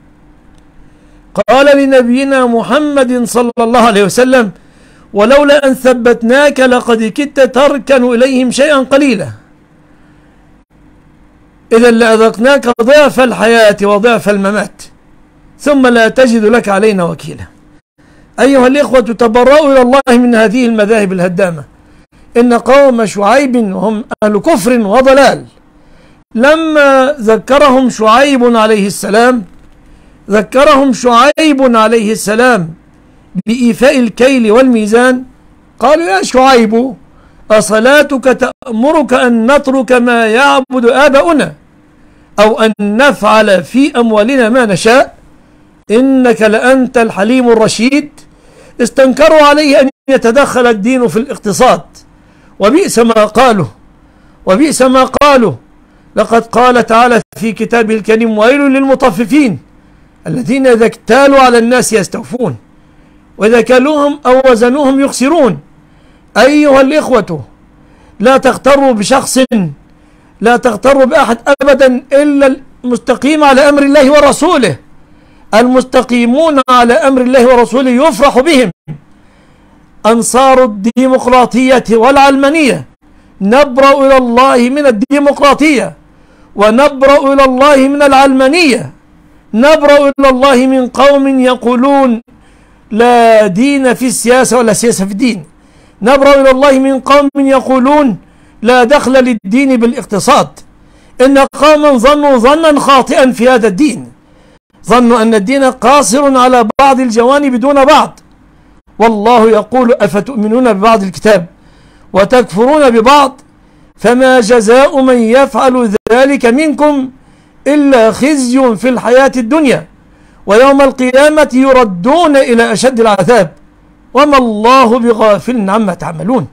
قال لنبينا محمد صلى الله عليه وسلم: ولولا أن ثبتناك لقد كدت تركن إليهم شيئا قليلا، إذا لأذقناك ضعف الحياة وضعف الممات ثم لا تجد لك علينا وكيلا. أيها الإخوة تبرأوا إلى الله من هذه المذاهب الهدامة. إن قوم شعيب وهم أهل كفر وضلال، لما ذكرهم شعيب عليه السلام بإيفاء الكيل والميزان، قالوا: يا شعيب أصلاتك تأمرك أن نترك ما يعبد آباؤنا أو أن نفعل في أموالنا ما نشاء؟ إنك لأنت الحليم الرشيد. استنكروا عليه أن يتدخل الدين في الاقتصاد، وبئس ما قالوا. لقد قال تعالى في كتابه الكريم: ويل للمطففين الذين إذا اكتالوا على الناس يستوفون وإذا كالوهم أو وزنوهم يخسرون. أيها الإخوة لا تغتروا بشخص، لا تغتروا بأحد أبدا إلا المستقيم على أمر الله ورسوله. المستقيمون على أمر الله ورسوله يفرح بهم. أنصار الديمقراطية والعلمانية نبرأ إلى الله من الديمقراطية، ونبرأ إلى الله من العلمانية، نبرأ إلى الله من قوم يقولون لا دين في السياسة ولا سياسة في الدين، نبرأ إلى الله من قوم يقولون لا دخل للدين بالاقتصاد. إن قوما ظنوا ظنا خاطئا في هذا الدين، ظنوا أن الدين قاصر على بعض الجوانب دون بعض، والله يقول: أفتؤمنون ببعض الكتاب وتكفرون ببعض، فما جزاء من يفعل ذلك منكم إلا خزي في الحياة الدنيا ويوم القيامة يردون إلى أشد العذاب وما الله بغافل عما تعملون.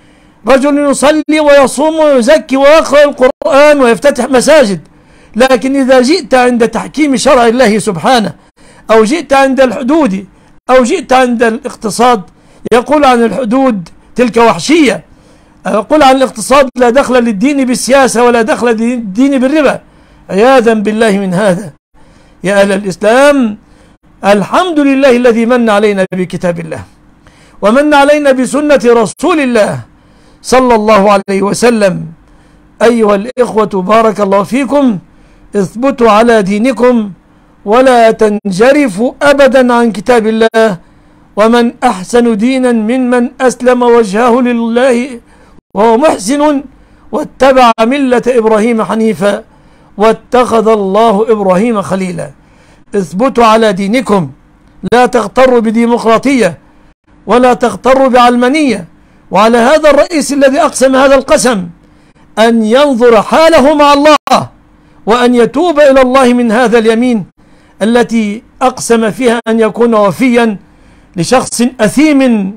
رجل يصلي ويصوم ويزكي ويقرأ القرآن ويفتتح مساجد، لكن إذا جئت عند تحكيم شرع الله سبحانه، أو جئت عند الحدود، أو جئت عند الاقتصاد، يقول عن الحدود تلك وحشية، يقول عن الاقتصاد لا دخل للدين بالسياسة ولا دخل للدين بالربا، عياذا بالله من هذا. يا أهل الإسلام، الحمد لله الذي من علينا بكتاب الله ومن علينا بسنة رسول الله صلى الله عليه وسلم. أيها الإخوة بارك الله فيكم، اثبتوا على دينكم ولا تنجرفوا أبدا عن كتاب الله، ومن أحسن دينا ممن أسلم وجهه لله وهو محسن واتبع ملة إبراهيم حنيفا واتخذ الله إبراهيم خليلا. اثبتوا على دينكم، لا تغتروا بديمقراطية ولا تغتروا بعلمانية. وعلى هذا الرئيس الذي أقسم هذا القسم أن ينظر حاله مع الله وأن يتوب إلى الله من هذا اليمين التي أقسم فيها أن يكون وفيا لشخص أثيم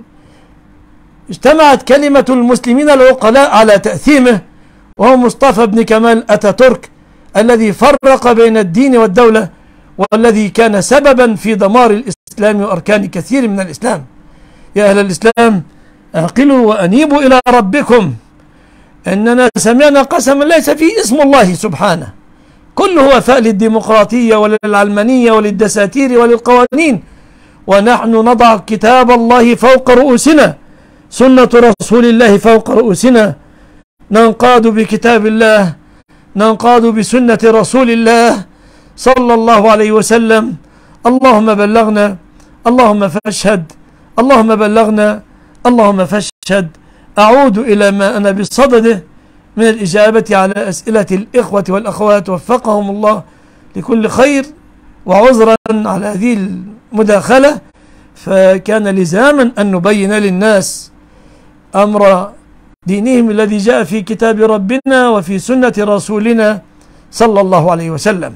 اجتمعت كلمة المسلمين العقلاء على تأثيمه، وهو مصطفى بن كمال أتاتورك الذي فرق بين الدين والدولة، والذي كان سببا في دمار الإسلام وأركان كثير من الإسلام. يا أهل الإسلام، اعقلوا وأنيبوا إلى ربكم، إننا سمعنا قسما ليس فيه اسم الله سبحانه، كله وفاء للديمقراطية وللعلمانية وللدساتير وللقوانين، ونحن نضع كتاب الله فوق رؤوسنا، سنة رسول الله فوق رؤوسنا، ننقاد بكتاب الله، ننقاد بسنة رسول الله صلى الله عليه وسلم. اللهم بلغنا، اللهم فاشهد، اللهم بلغنا، اللهم فاشهد. أعود إلى ما أنا بصدده من الإجابة على أسئلة الإخوة والأخوات، وفقهم الله لكل خير، وعذرا على هذه المداخلة، فكان لزاما أن نبين للناس أمر دينهم الذي جاء في كتاب ربنا وفي سنة رسولنا صلى الله عليه وسلم.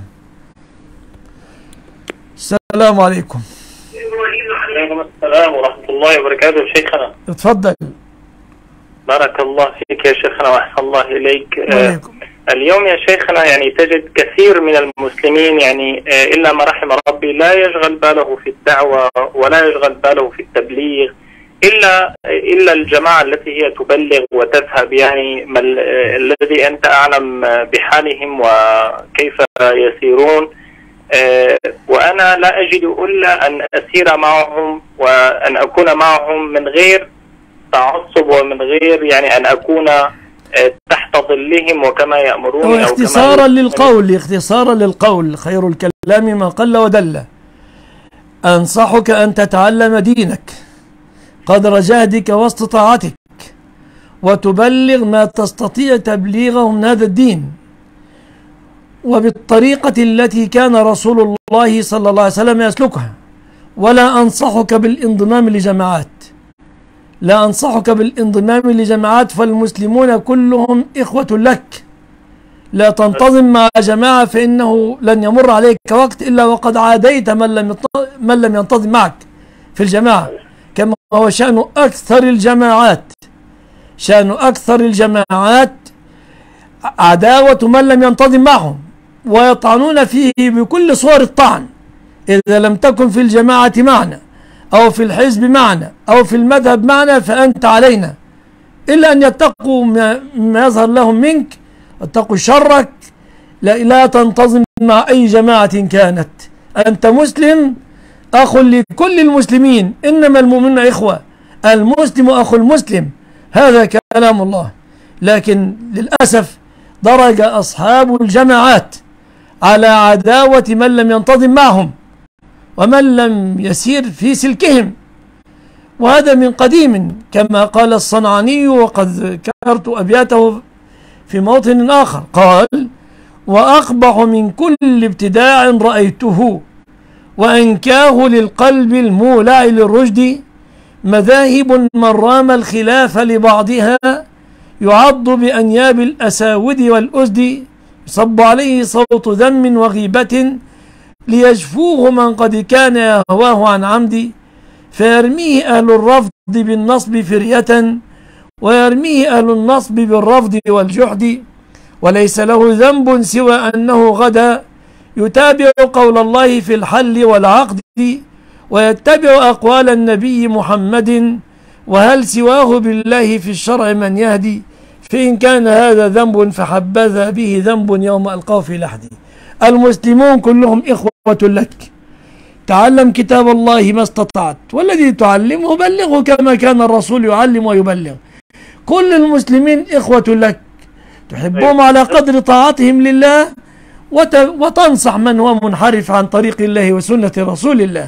السلام عليكم. وعليكم السلام ورحمة الله وبركاته. شيخنا اتفضل. بارك الله فيك يا شيخنا وأحسن الله إليك. اليوم يا شيخنا يعني تجد كثير من المسلمين يعني إلا ما رحم ربي لا يشغل باله في الدعوة ولا يشغل باله في التبليغ إلا الجماعة التي هي تبلغ وتذهب، يعني الذي أنت أعلم بحالهم وكيف يسيرون. وأنا لا أجد إلا أن أسير معهم وأن أكون معهم من غير تعصب ومن غير يعني أن أكون تحت ظلهم وكما يأمرون. واختصارا للقول خير الكلام ما قل ودل. أنصحك أن تتعلم دينك قدر جهدك واستطاعتك وتبلغ ما تستطيع تبليغه من هذا الدين وبالطريقة التي كان رسول الله صلى الله عليه وسلم يسلكها. ولا أنصحك بالانضمام لجماعات، لا أنصحك بالانضمام لجماعات، فالمسلمون كلهم إخوة لك. لا تنتظم مع جماعة فإنه لن يمر عليك وقت إلا وقد عاديت من لم ينتظم معك في الجماعة، كما هو شأن أكثر الجماعات. شأن أكثر الجماعات عداوة من لم ينتظم معهم ويطعنون فيه بكل صور الطعن. إذا لم تكن في الجماعة معنا أو في الحزب معنا أو في المذهب معنا فأنت علينا، إلا أن يتقوا ما يظهر لهم منك، اتقوا شرك. لا تنتظم مع أي جماعة كانت. أنت مسلم أخ لكل المسلمين، إنما المؤمنون إخوة، المسلم أخو المسلم، هذا كلام الله. لكن للأسف درج أصحاب الجماعات على عداوة من لم ينتظم معهم ومن لم يسير في سلكهم، وهذا من قديم كما قال الصنعاني، وقد ذكرت أبياته في موطن آخر، قال: وأقبح من كل ابتداع رأيته وأنكاه للقلب المولع للرشد، مذاهب من رام الخلاف لبعضها يعض بأنياب الأساود والأسد، يصب عليه صوت ذم وغيبة ليجفوه من قد كان يهواه عن عمد، فيرميه أهل الرفض بالنصب فرية ويرميه أهل النصب بالرفض والجحد، وليس له ذنب سوى أنه غدا يتابع قول الله في الحل والعقد ويتبع أقوال النبي محمد، وهل سواه بالله في الشرع من يهدي، فإن كان هذا ذنب فحبذا به ذنب يوم ألقاه في لحدي. المسلمون كلهم إخوة لك، تعلم كتاب الله ما استطعت، والذي تعلمه بلغه كما كان الرسول يعلم ويبلغ. كل المسلمين إخوة لك، تحبهم على قدر طاعتهم لله وتنصح من هو منحرف عن طريق الله وسنة رسول الله.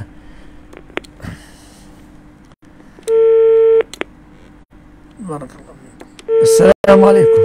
بارك الله. السلام عليكم.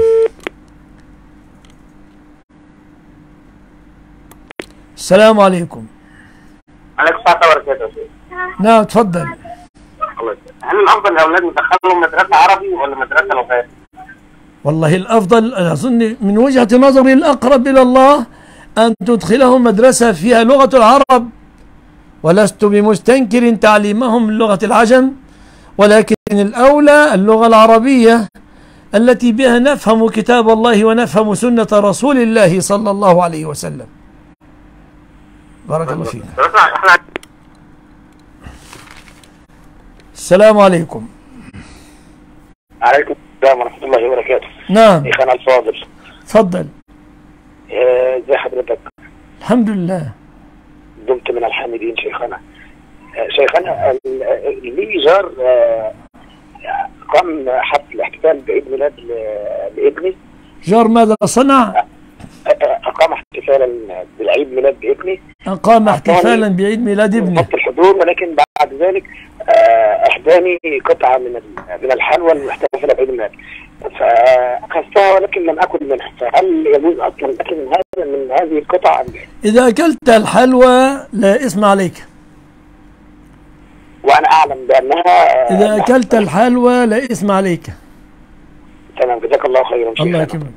السلام عليكم. عليكم السلام وبركاته. نعم تفضل. هل الافضل الاولاد ندخلهم مدرسه عربي ولا مدرسه لغات؟ والله الافضل اظن من وجهة نظري الاقرب الى الله ان تدخلهم مدرسة فيها لغة العرب، ولست بمستنكر تعليمهم لغة العجم، ولكن الأولى اللغة العربية التي بها نفهم كتاب الله ونفهم سنة رسول الله صلى الله عليه وسلم. بارك الله فيك. السلام عليكم. عليكم السلام ورحمة الله وبركاته. نعم. شيخنا الفاضل. تفضل. ازي حضرتك؟ الحمد لله. دمت من الحامدين شيخنا. شيخنا لي جار قام حفل احتفال بعيد ميلاد لابني. جار ماذا صنع؟ أقام احتفالا بالعيد ميلاد بابني. أقام احتفالا بعيد ميلاد ابني. ضبط الحضور، ولكن بعد ذلك أحداني قطعة من الحلوى المحتفلة بعيد الميلاد، فأخذتها ولكن لم أكل منها، فهل يجوز أصلا الأكل من هذه القطعة؟ إذا أكلت الحلوى لا إثم عليك. وأنا أعلم بأنها إذا أكلت الحلوى لا إثم عليك. تمام، جزاك الله خيرا. الله يكرمك.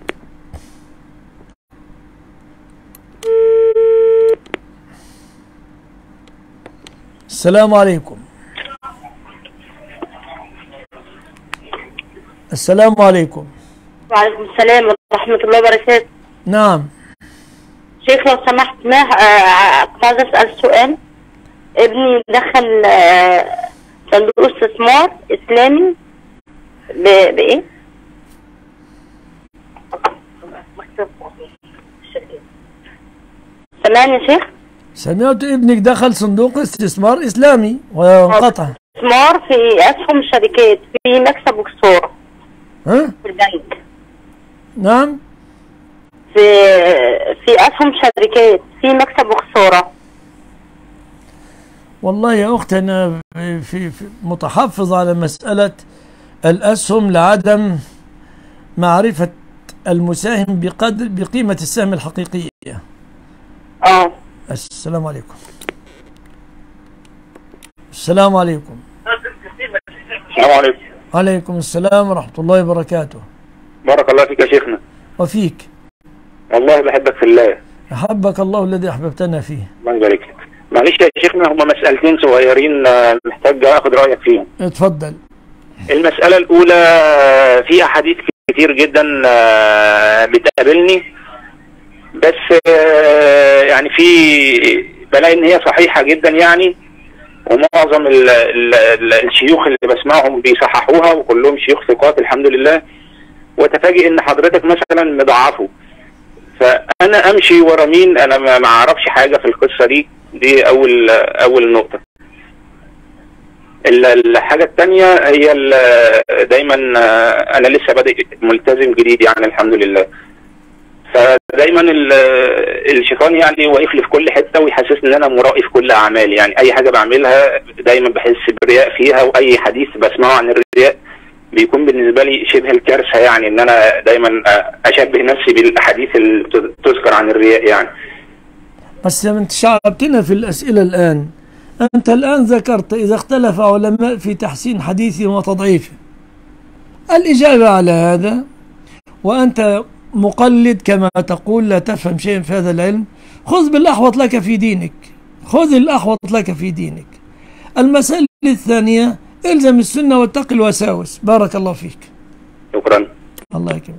السلام عليكم. السلام عليكم. وعليكم السلام ورحمة الله وبركاته. نعم شيخ لو سمحت، كنت عايزة أسأل سؤال. ابني دخل صندوق استثمار إسلامي بإيه؟ سمعني يا شيخ؟ سمعت ابنك دخل صندوق استثمار إسلامي وانقطع. استثمار في أسهم الشركات في مكسب وخسارة. ها؟ في البنك. نعم. في أسهم شركات في مكسب وخسارة. والله يا أختي أنا في متحفظ على مسألة الأسهم لعدم معرفة المساهم بقيمة السهم الحقيقية. السلام عليكم. السلام عليكم. السلام عليكم. عليكم السلام ورحمة الله وبركاته. بارك الله فيك يا شيخنا. وفيك. والله بحبك في الله. أحبك الله الذي أحببتنا فيه. الله يبارك لك. معلش يا شيخنا، هما مسألتين صغيرين محتاج اخد رأيك فيهم. اتفضل. المسألة الأولى، في أحاديث كتير جدا بتقابلني، بس يعني في بلاقي إن هي صحيحة جدا يعني، ومعظم الشيوخ اللي بسمعهم بيصححوها وكلهم شيوخ ثقات الحمد لله، وتفاجئ إن حضرتك مثلا مضاعفه. فأنا أمشي ورا مين؟ أنا ما أعرفش حاجة في القصة دي. دي أول نقطة. الحاجة الثانية هي دايما أنا لسه بادئ ملتزم جديد يعني الحمد لله، فدايما الشيطان يعني واقف لي في كل حتة ويحسسني إن أنا مرائي في كل أعمالي، يعني أي حاجة بعملها دايما بحس برياء فيها، وأي حديث بسمعه عن الرياء بيكون بالنسبة لي شبه الكارثة، يعني إن أنا دايما أشبه نفسي بالأحاديث اللي تذكر عن الرياء يعني. بس أنت شعبتنا في الأسئلة الآن. أنت الآن ذكرت إذا اختلف علماء في تحسين حديثه وتضعيفه. الإجابة على هذا، وأنت مقلد كما تقول لا تفهم شيئا في هذا العلم، خذ بالأحوط لك في دينك. خذ الأحوط لك في دينك. المسألة الثانية، الزم السنة واتق الوساوس. بارك الله فيك. شكرا. الله يكرمك.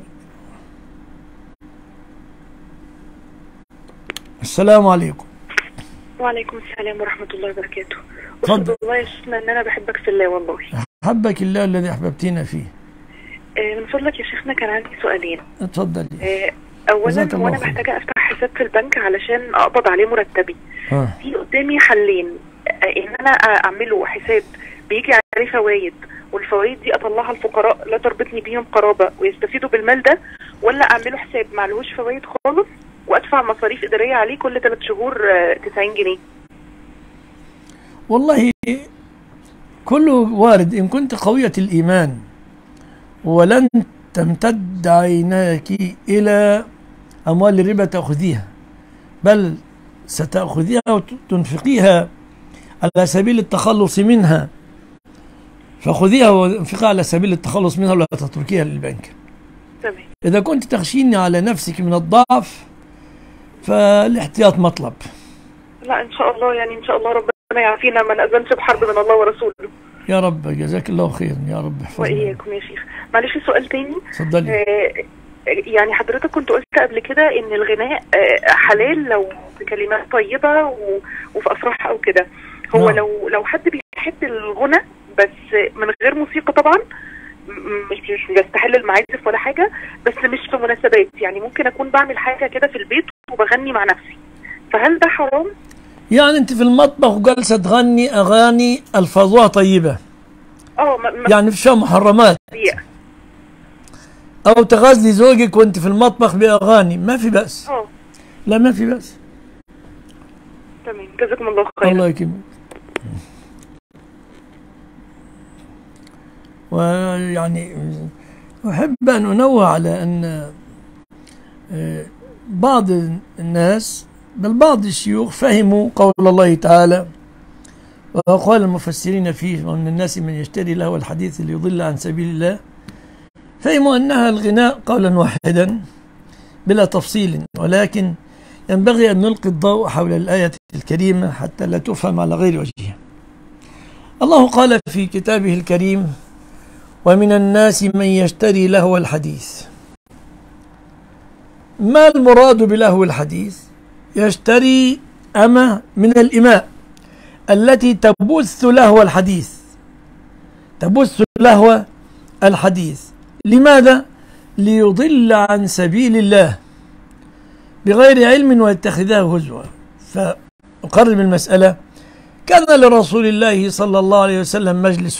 السلام عليكم. وعليكم السلام ورحمة الله وبركاته. اتفضل. والله يا شيخنا ان انا بحبك في الله والله. حبك الله الذي احببتينا فيه. من فضلك يا شيخنا كان عندي سؤالين. اتفضلي. اولا هو انا محتاجة افتح حساب في البنك علشان اقبض عليه مرتبي. في قدامي حلين، ان انا اعمله حساب بيجي عليه فوائد، والفوائد دي اطلعها الفقراء لا تربطني بيهم قرابة ويستفيدوا بالمال ده، ولا اعمله حساب معلهوش فوائد خالص وادفع مصاريف اداريه عليه كل 3 شهور 90 جنيه. والله كله وارد ان كنت قويه الايمان ولن تمتد عيناك الى اموال الربا تاخذيها، بل ستاخذيها وتنفقيها على سبيل التخلص منها، فخذيها وانفقها على سبيل التخلص منها ولا تتركيها للبنك. تمام. اذا كنت تخشيني على نفسك من الضعف فالاحتياط مطلب. لا ان شاء الله، يعني ان شاء الله ربنا يعافينا ما نأذنش بحرب من الله ورسوله. يا رب، جزاك الله خير يا رب. واياكم يا شيخ. معلش سؤال تاني. اتفضلي. يعني حضرتك كنت قلت قبل كده ان الغناء حلال لو بكلمات طيبة وفي افراح او كده. هو لو حد بيحب الغنى بس من غير موسيقى طبعا، مش بستحل المعازف ولا حاجة، بس مش في مناسبات، يعني ممكن اكون بعمل حاجة كده في البيت وبغني مع نفسي، فهل ده حرام؟ يعني انت في المطبخ وجالسة تغني اغاني الفاظها طيبة، يعني مفيش محرمات، او تغازلي زوجك وانت في المطبخ باغاني، ما في بأس. لا ما في بأس. تمام، جزاكم الله خير. الله يكرمك. ويعني أحب أن أنوه على أن بعض الناس بل بعض الشيوخ فهموا قول الله تعالى وأقوال المفسرين فيه، ومن الناس من يشتري له الحديث ليضل عن سبيل الله فهموا أنها الغناء قولا واحدا بلا تفصيل، ولكن ينبغي أن نلقي الضوء حول الآية الكريمة حتى لا تفهم على غير وجهها. الله قال في كتابه الكريم: ومن الناس من يشتري لهو الحديث. ما المراد بلهو الحديث؟ يشتري أمة من الإماء التي تبث لهو الحديث، تبث لهو الحديث. لماذا؟ ليضل عن سبيل الله بغير علم ويتخذه هزوا. فأقرب المسألة: كان لرسول الله صلى الله عليه وسلم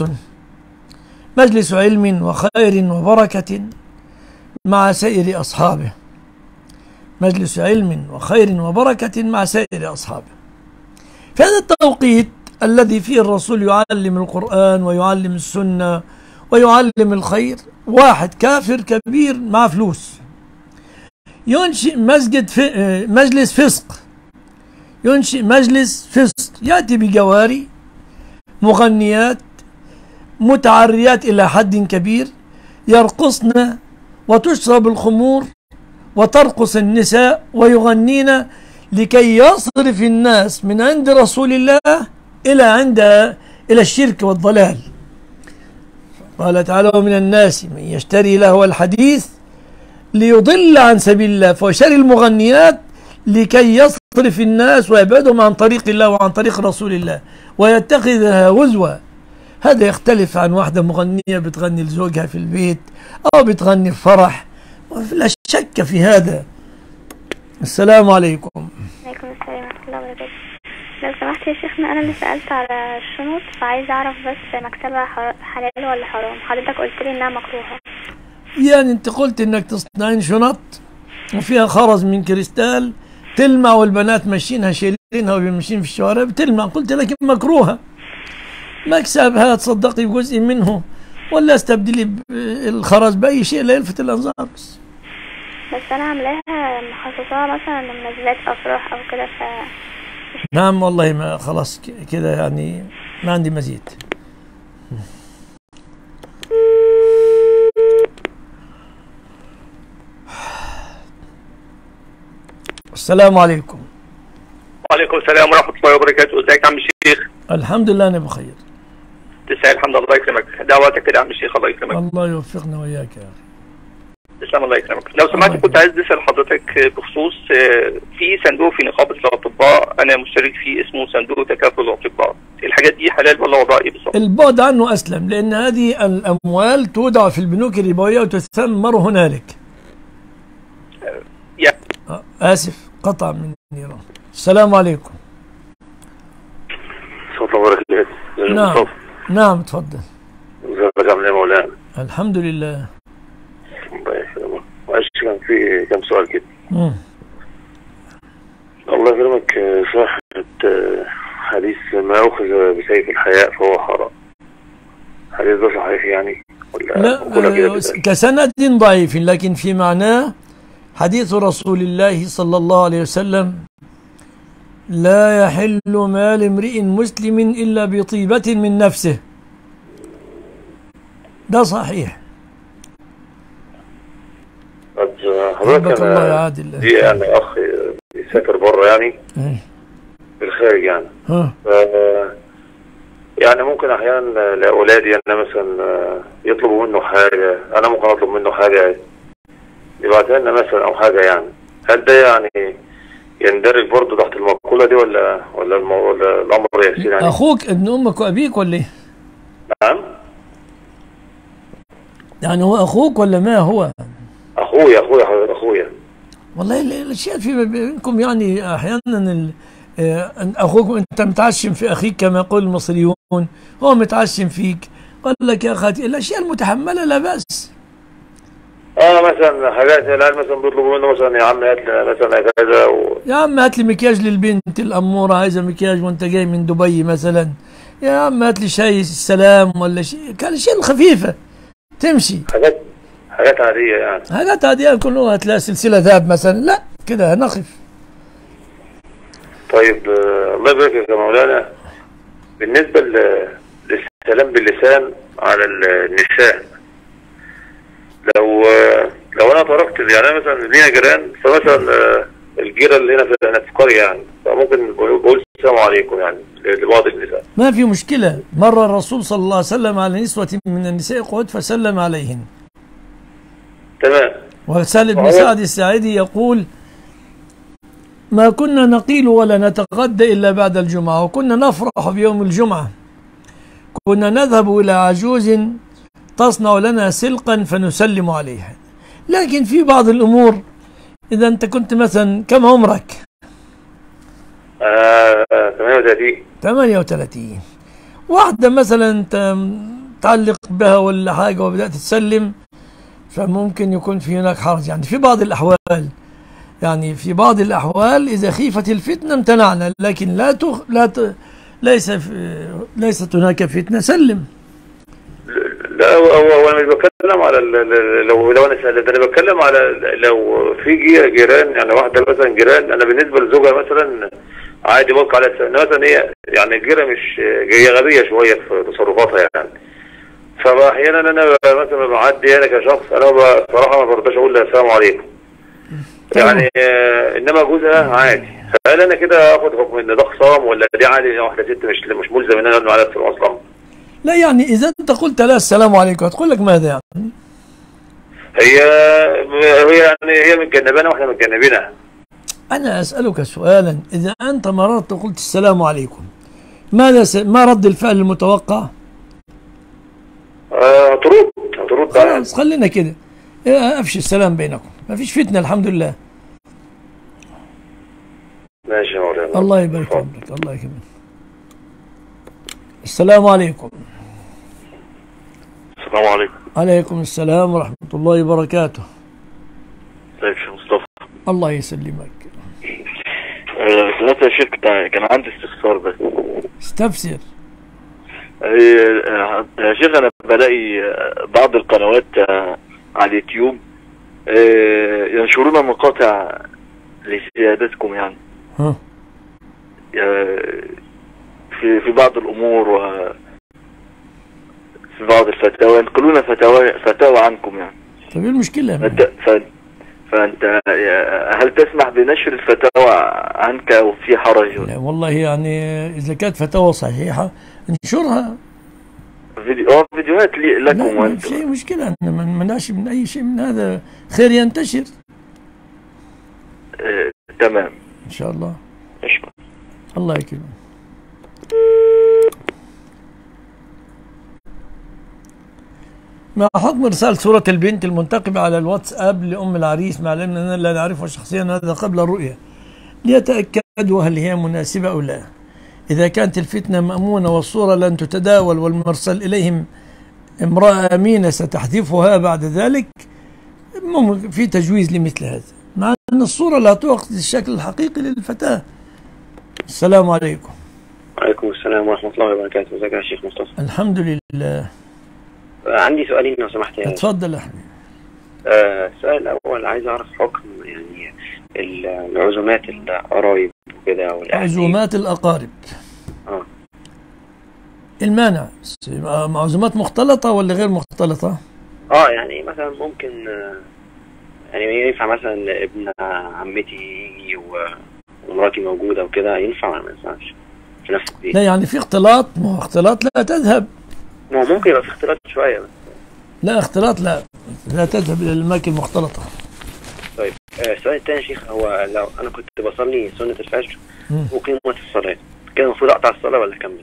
مجلس علم وخير وبركة مع سائر أصحابه، مجلس علم وخير وبركة مع سائر أصحابه. في هذا التوقيت الذي فيه الرسول يعلم القرآن ويعلم السنة ويعلم الخير، واحد كافر كبير مع فلوس ينشئ مجلس فسق، ينشئ مجلس فسق، يأتي بجواري مغنيات متعريات إلى حد كبير، يرقصن وتشرب الخمور وترقص النساء ويغنين لكي يصرف الناس من عند رسول الله إلى الشرك والضلال. قال تعالى: ومن الناس من يشتري لهو الحديث ليضل عن سبيل الله، فيشتري المغنيات لكي يصرف الناس ويبعدهم عن طريق الله وعن طريق رسول الله ويتخذها هزوا. هذا يختلف عن واحدة مغنية بتغني لزوجها في البيت أو بتغني في فرح، لا شك في هذا. السلام عليكم. وعليكم السلام ورحمة الله وبركاته. لو سمحت يا شيخنا، أنا اللي سألت على الشنط، فعايزة أعرف بس مكسبها حلال ولا حرام؟ حضرتك قلت لي إنها مكروهة. يعني أنت قلت إنك تصنعين شنط وفيها خرز من كريستال تلمع، والبنات ماشيينها شايلينها وماشيين في الشوارع بتلمع، قلت لك مكروهة. مكسبها تصدقي بجزء منه ولا استبدلي الخرز بأي شيء لا يلفت الأنظار. بس أنا عاملاها مخصصة مثلا لمناسبات أفراح أو كده. نعم والله، ما خلاص كده يعني ما عندي مزيد. السلام عليكم. وعليكم السلام ورحمة الله وبركاته. ازيك يا عم الشيخ؟ الحمد لله أنا بخير. تسعي الحمد لله يكرمك. دعواتك كده يا عم الشيخ، الله يكرمك. الله يوفقنا وإياك يا أخي. تسلم الله يكرمك. لو سمحت كنت عايز اسال حضرتك بخصوص في صندوق في نقابه الاطباء انا مشترك فيه اسمه صندوق تكافل الاطباء، الحاجات دي حلال ولا وضع ايه بالظبط؟ البعد عنه اسلم، لان هذه الاموال تودع في البنوك الربويه وتثمر هنالك. اسف قطع من نيران. السلام عليكم. صوت الله وبركاته. نعم نعم اتفضل. ازيك عامل ايه يا مولانا؟ الحمد لله. الله يسلمك. معلش كان في كم سؤال كده. الله يكرمك. صحة حديث ما أخذ بسيف الحياء فهو حرام، الحديث ده صحيح يعني ولا؟ لا كسند ضعيف، لكن في معناه حديث رسول الله صلى الله عليه وسلم: لا يحل مال امرئ مسلم إلا بطيبة من نفسه. ده صحيح. حضرتك الله يا عادل دي يعني اخ يسافر بره يعني في الخارج يعني يعني ممكن احيانا لاولادي انا مثلا يطلبوا منه حاجه، انا ممكن اطلب منه حاجه يبعتها لنا مثلا او حاجه يعني، هل ده يعني يندرج برضه تحت المقوله دي ولا الامر يسير يعني؟ اخوك ابن امك وابيك ولا ايه؟ نعم يعني هو اخوك ولا ما هو؟ اخويا حضرتك اخويا. والله الاشياء في بينكم يعني احيانا اخوك انت متعشم في اخيك كما يقول المصريون، هو متعشم فيك، قال لك يا اخي الاشياء المتحمله لا باس. مثلا حاجات العيال مثلا بيطلبوا منه مثلا يا عم هات لي مثلا كذا يا عم هات لي مكياج للبنت الاموره عايزه مكياج وانت جاي من دبي مثلا، يا عم هات لي شاي السلام ولا شيء، كان الاشياء الخفيفه تمشي. حاجات عاديه يعني. حاجات عاديه كلها هتلاقي سلسله ذهب مثلا، لا كده نقف. طيب الله يبارك فيك يا مولانا. بالنسبه للسلام باللسان على النساء، لو انا تركت يعني انا مثلا لينا جيران، فمثلا الجيره اللي هنا في قريه يعني، فممكن بقول السلام عليكم يعني لبعض النساء. ما في مشكلة. مر الرسول صلى الله عليه وسلم على نسوة من النساء قعد فسلم عليهن. تمام. وسهل بن سعد الساعدي يقول: ما كنا نقيل ولا نتغدى إلا بعد الجمعة، وكنا نفرح بيوم الجمعة، كنا نذهب إلى عجوز تصنع لنا سلقا فنسلم عليها. لكن في بعض الأمور، إذا أنت كنت مثلا كم عمرك؟ 38. واحدة مثلا أنت تعلق بها ولا حاجة وبدأت تسلم، فممكن يكون في هناك حرج. يعني في بعض الأحوال إذا خيفت الفتنة امتنعنا، لكن ليست هناك فتنة سلم. لا هو انا مش بتكلم على لو انا بتكلم على لو في جيران، يعني واحده مثلا جيران، انا بالنسبه لزوجها مثلا عادي بوقع على مثلا هي يعني الجيره مش هي غبيه شويه في تصرفاتها يعني، فاحيانا انا مثلا بعدي انا كشخص انا بصراحه ما برضاش اقول لها السلام عليكم يعني، انما جوزها عادي. فهل انا كده اخد حكم ان ده خصام، ولا دي عادي واحده ست مش ملزم ان انا ابني على السلام اصلا؟ لا يعني إذا أنت قلت لها السلام عليكم هتقول لك ماذا يعني؟ هي متجنبانا واحنا متجنبينها. أنا أسألك سؤالا: إذا أنت مررت وقلت السلام عليكم، ما رد الفعل المتوقع؟ هترد خلاص خلينا كده، أفشي السلام بينكم، ما فيش فتنة الحمد لله. ماشي يا مولانا. الله يبارك فيك. الله يكرمك. السلام عليكم. السلام عليكم. عليكم السلام ورحمة الله وبركاته. ازيك يا مصطفى؟ الله يسلمك. سمعت يا شيخ، كان عندي استفسار بس. استفسر. يا شيخ أنا بلاقي بعض القنوات على اليوتيوب ينشرون مقاطع لسيادتكم يعني. في بعض الأمور وفي بعض الفتاوى ينقلون فتاوى عنكم يعني. طيب ايه المشكلة؟ فأنت هل تسمح بنشر الفتاوى عنك أو في حرج؟ لا والله يعني إذا كانت فتاوى صحيحة انشرها. فيديوهات لكم وأنتم. ما في مشكلة، ما نمنعش من أي شيء من هذا، خير ينتشر. تمام إن شاء الله. أشكر. الله يكرمك. مع حكم رسالة صورة البنت المنتقبة على الواتساب لأم العريس مع العلم أننا لا نعرفها شخصيا هذا قبل الرؤية ليتأكدوا هل هي مناسبة أو لا. إذا كانت الفتنة مأمونة والصورة لن تتداول والمرسل إليهم امرأة أمينة ستحذفها بعد ذلك، ممكن في تجويز لمثل هذا، مع أن الصورة لا تعطي الشكل الحقيقي للفتاة. السلام عليكم. وعليكم السلام ورحمة الله وبركاته. ازيك يا شيخ مصطفى؟ الحمد لله. عندي سؤالين لو سمحت يعني. اتفضل يا حبيبي. السؤال الأول عايز أعرف حكم يعني العزومات القرايب وكده والأهل. عزومات الأقارب. المانع عزومات مختلطة ولا غير مختلطة؟ يعني مثلا ممكن يعني ينفع مثلا ابن عمتي يجي ومراتي موجودة وكده، ينفع ولا ما ينفعش في نفس البيت؟ لا يعني في اختلاط، ما هو اختلاط لا تذهب. ما هو ممكن يبقى في اختلاط شوية بس. لا اختلاط لا تذهب إلى الأماكن المختلطة. طيب السؤال الثاني يا شيخ، هو لو أنا كنت بصلي سنة الفجر وقيمة الصلاة، كان المفروض أقطع الصلاة ولا أكمل؟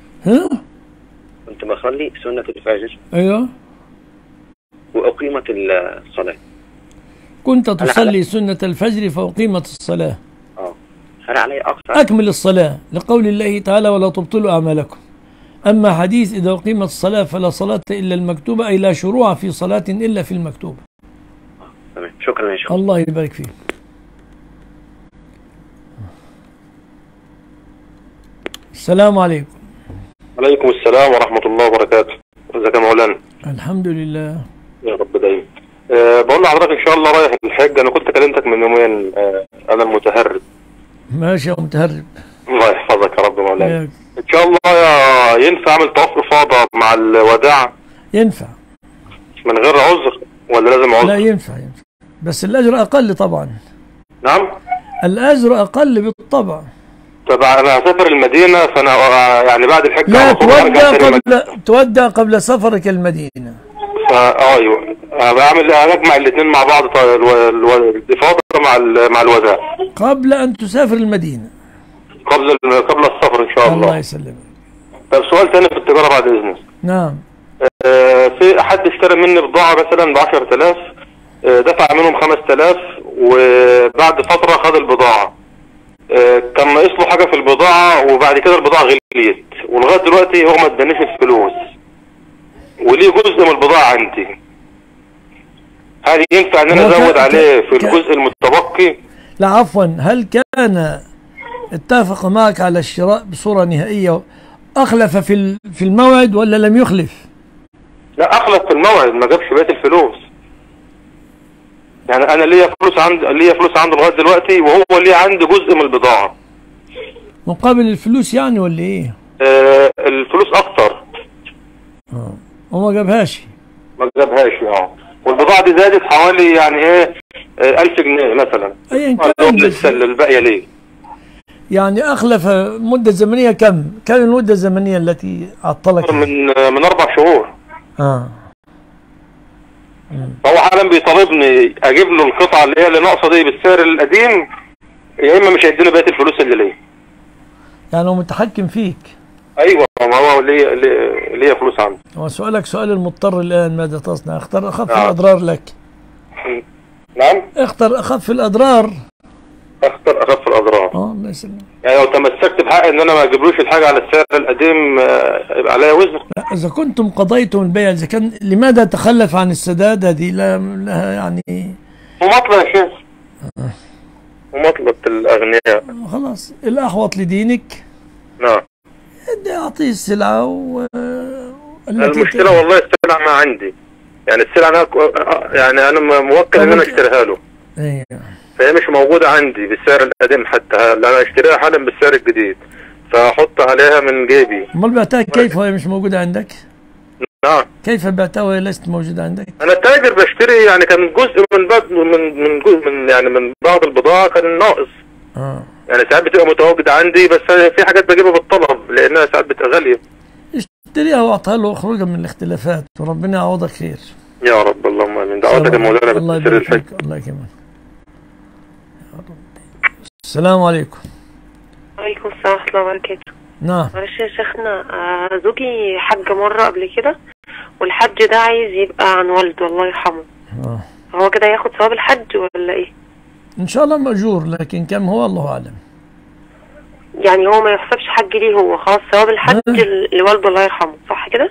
كنت بصلي سنة الفجر. أيوه. وأقيمت الصلاة. كنت تصلي سنة الفجر فأقيمت الصلاة. هل علي أقطع؟ أكمل الصلاة لقول الله تعالى: ولا تبطلوا أعمالكم. أما حديث إذا أقيمت الصلاة فلا صلاة إلا المكتوبة، أي لا شروع في صلاة إلا في المكتوبة. تمام، شكرا يا شيخ. الله يبارك فيك. السلام عليكم. وعليكم السلام ورحمة الله وبركاته. ازيك يا مولانا؟ الحمد لله. يا رب دايما. بقول لحضرتك ان شاء الله رايح الحج. انا كنت كلمتك من يومين. انا المتهرب. ماشي يا متهرب. الله يحفظك يا رب مولانا. ان شاء الله ينفع اعمل طواف افاضه مع الوداع؟ ينفع من غير عذر؟ ولا لازم عذر؟ لا ينفع بس الأجر أقل طبعا. نعم؟ الأجر أقل بالطبع. طب أنا هسافر المدينة، فأنا يعني بعد الحج لا تودع قبل سفرك المدينة. أيوه أجمع الاثنين مع بعض، الإفاضة مع الوداع قبل أن تسافر المدينة، قبل السفر إن شاء الله. الله يسلمك. طب سؤال تاني في التجارة بعد إذنك. نعم. في حد اشترى مني بضاعة مثلا ب10,000، دفع منهم 5,000 وبعد فترة خد البضاعة، كان ناقص له حاجة في البضاعة وبعد كده البضاعة غليت ولغاية دلوقتي هو ما ادانيش الفلوس وليه جزء من البضاعة عندي، هل ينفع ان انا ازود عليه في الجزء المتبقي؟ لا عفوا، هل كان اتفق معك على الشراء بصورة نهائية أخلف في الموعد ولا لم يخلف؟ لا أخلف في الموعد، ما جابش بقية الفلوس. يعني أنا ليا فلوس عنده لغاية دلوقتي وهو ليه عندي جزء من البضاعة. مقابل الفلوس يعني ولا إيه؟ الفلوس أكتر. وما جابهاش؟ ما جابهاش والبضاعة دي زادت حوالي يعني إيه 1000 جنيه مثلا. أيا كان لسه الباقية ليه؟ يعني أخلف مدة زمنية كم؟ كم المدة الزمنية التي عطلك؟ من 4 شهور. هو حالا بيطالبني اجيب له القطعه اللي هي اللي ناقصه دي بالسعر القديم، يا اما مش هيديني بقيه الفلوس اللي ليه. يعني هو متحكم فيك. ايوه، ما هو ليه فلوس عنده. هو سؤالك سؤال المضطر الان، ماذا تصنع؟ اختر اخف الاضرار لك. نعم؟ اختر اخف الاضرار. اختر اخف الاضرار. الله يسلمك. يعني لو تمسكت بحق ان انا ما اجيبلوش الحاجه على السعر القديم يبقى عليا وزر. لا، اذا كنتم قضيتم البيع، اذا كان لماذا تخلف عن السداد؟ هذه لها يعني مماطله يا شيخ. مماطله الاغنياء. خلاص، الاحوط لدينك. نعم. اعطيه السلعه المشكله والله السلعه ما عندي، يعني السلعه يعني انا موكل ان انا اشتريها له. ايوه. فهي مش موجودة عندي بالسعر القديم، حتى انا اشتريها حالا بالسعر الجديد فاحط عليها من جيبي. امال بعتها كيف وهي مش موجودة عندك؟ نعم. كيف بعتها وهي ليست موجودة عندك؟ انا تاجر بشتري، يعني كان جزء من بعض البضاعة كان ناقص. يعني ساعات بتبقى متواجدة عندي، بس في حاجات بجيبها بالطلب لانها ساعات بتبقى غالية. اشتريها واعطها له خروجا من الاختلافات، وربنا يعوضك خير. يا رب، اللهم امين. دعوتك يا مولانا بالتسير الحج. الله يكرمك. السلام عليكم. وعليكم السلام ورحمة الله وبركاته. نعم. معلش يا شيخنا، زوجي حج مرة قبل كده، والحج ده عايز يبقى عن والده الله يرحمه. هو كده ياخد ثواب الحج ولا ايه؟ ان شاء الله مأجور، لكن كم هو الله اعلم. يعني هو ما يحسبش حج ليه، هو خلاص ثواب الحج لوالده الله يرحمه، صح كده؟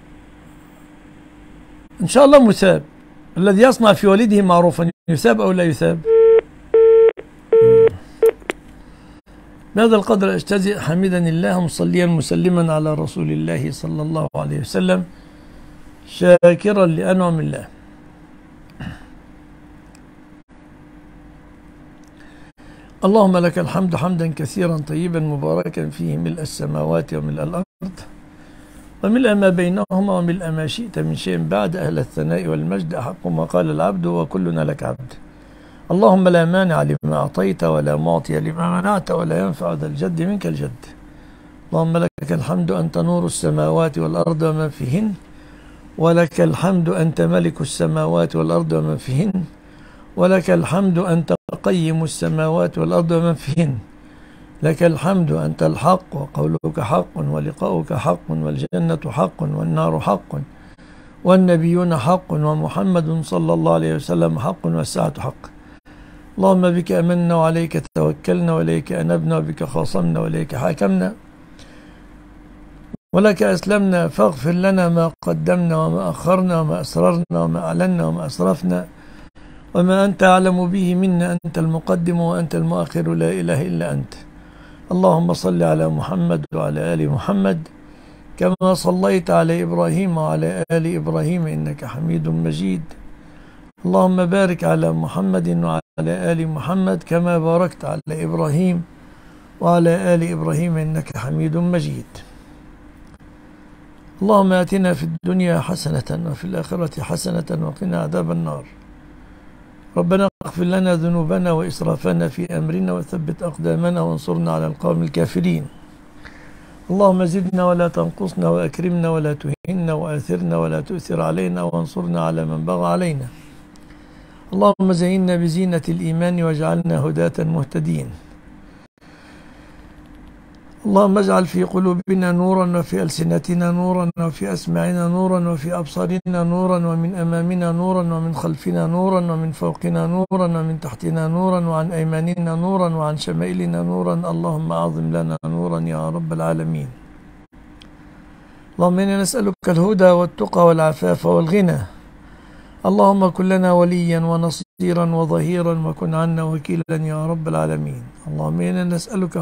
ان شاء الله مثاب. الذي يصنع في والده معروفا يثاب او لا يثاب. بهذا القدر أجتزئ حميدا الله مصليا مسلما على رسول الله صلى الله عليه وسلم، شاكرا لأنعم الله. اللهم لك الحمد حمدا كثيرا طيبا مباركا فيه ملء السماوات وملء الأرض وملء ما بينهما وملء ما شئت من شيء بعد. أهل الثناء والمجد أحق ما قال العبد وكلنا لك عبد. اللهم لا مانع لما أعطيت ولا معطي لما منعت ولا ينفع ذا الجد منك الجد. اللهم لك الحمد أنت نور السماوات والأرض ومن فيهن، ولك الحمد أنت ملك السماوات والأرض ومن فيهن، ولك الحمد أنت قيم السماوات والأرض ومن فيهن، لك الحمد أنت الحق وقولك حق ولقاؤك حق والجنة حق والنار حق والنبيون حق ومحمد صلى الله عليه وسلم حق والساعة حق. اللهم بك أمنا وعليك توكلنا وإليك أنبنا وبك خاصمنا وإليك حاكمنا ولك أسلمنا، فاغفر لنا ما قدمنا وما أخرنا وما أسررنا وما أعلنا وما أسرفنا وما أنت أعلم به منا، أنت المقدم وأنت المؤخر لا إله إلا أنت. اللهم صل على محمد وعلى آل محمد كما صليت على إبراهيم وعلى آل إبراهيم إنك حميد مجيد. اللهم بارك على محمد وعلى آل محمد كما باركت على إبراهيم وعلى آل إبراهيم إنك حميد مجيد. اللهم آتنا في الدنيا حسنة وفي الآخرة حسنة وقنا عذاب النار. ربنا اغفر لنا ذنوبنا وإسرافنا في أمرنا وثبت أقدامنا وانصرنا على القوم الكافرين. اللهم زدنا ولا تنقصنا وأكرمنا ولا تهنا وآثرنا ولا تؤثر علينا وانصرنا على من بغى علينا. اللهم زينا بزينة الإيمان واجعلنا هداة مهتدين. اللهم اجعل في قلوبنا نورا وفي ألسنتنا نورا وفي أسماعنا نورا وفي أبصارنا نورا ومن أمامنا نورا ومن خلفنا نورا ومن فوقنا نورا ومن تحتنا نورا وعن أيماننا نورا وعن شمائلنا نورا. اللهم أعظم لنا نورا يا رب العالمين. اللهم إنا نسألك الهدى والتقى والعفاف والغنى. اللهم كن لنا وليا ونصيرا وظهيرا وكن عنا وكيلا يا رب العالمين. اللهم إنا نسألك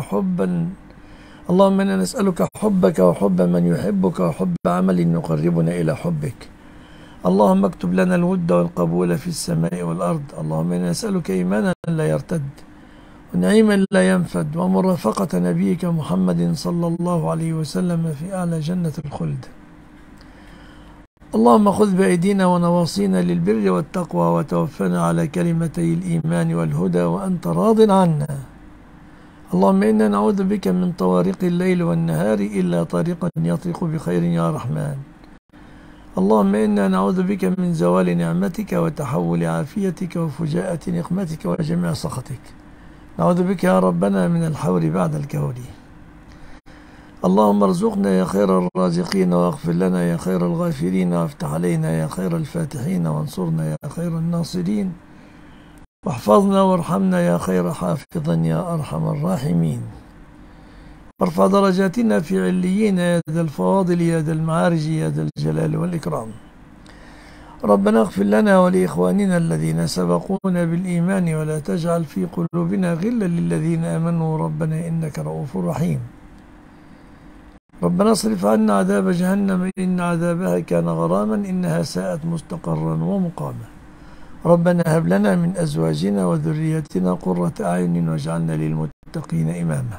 حبك وحب من يحبك وحب عمل يقربنا إلى حبك. اللهم اكتب لنا الود والقبول في السماء والأرض. اللهم إنا نسألك إيمانا لا يرتد ونعيما لا ينفد ومرافقة نبيك محمد صلى الله عليه وسلم في أعلى جنة الخلد. اللهم خذ بأيدينا ونواصينا للبر والتقوى وتوفنا على كلمتي الإيمان والهدى وأنت راض عنا. اللهم إنا نعوذ بك من طوارق الليل والنهار إلا طريقا يطرق بخير يا رحمن. اللهم إنا نعوذ بك من زوال نعمتك وتحول عافيتك وفجاءة نقمتك وجميع سخطك. نعوذ بك يا ربنا من الحور بعد الكور. اللهم ارزقنا يا خير الرازقين واغفر لنا يا خير الغافرين وافتح علينا يا خير الفاتحين وانصرنا يا خير الناصرين واحفظنا وارحمنا يا خير حافظا يا أرحم الراحمين. وارفع درجاتنا في عليين يا ذا الفواضل يا ذا المعارج يا ذا الجلال والإكرام. ربنا اغفر لنا ولإخواننا الذين سبقونا بالإيمان ولا تجعل في قلوبنا غلا للذين آمنوا ربنا إنك رؤوف رحيم. ربنا اصرف عنا عذاب جهنم إن عذابها كان غراما إنها ساءت مستقرا ومقاما. ربنا هب لنا من أزواجنا وذريتنا قرة أعين واجعلنا للمتقين إماما.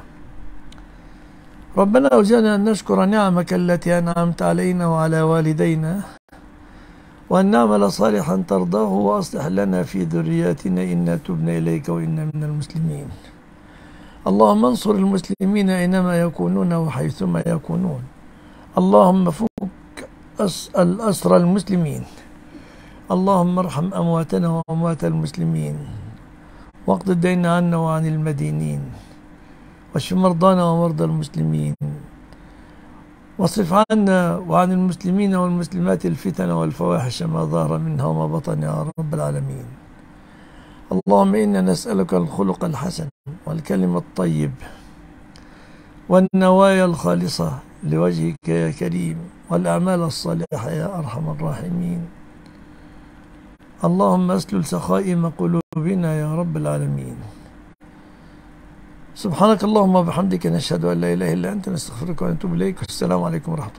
ربنا أوزعنا أن نشكر نعمك التي أنعمت علينا وعلى والدينا وأن نعمل صالحا ترضاه وأصلح لنا في ذرياتنا إنا تبنا إليك وإنا من المسلمين. اللهم انصر المسلمين أينما يكونون وحيثما يكونون. اللهم فك الأسر المسلمين. اللهم ارحم أمواتنا وأموات المسلمين واقض الدين عنا وعن المدينين واشف مرضانا ومرضى المسلمين واصرف عنا وعن المسلمين والمسلمات الفتن والفواحش ما ظهر منها وما بطن يا رب العالمين. اللهم إنا نسألك الخلق الحسن والكلم الطيب والنوايا الخالصة لوجهك يا كريم والأعمال الصالحة يا أرحم الراحمين. اللهم اسلل سخائم قلوبنا يا رب العالمين. سبحانك اللهم وبحمدك نشهد أن لا إله إلا أنت نستغفرك ونتوب إليك. والسلام عليكم ورحمة الله.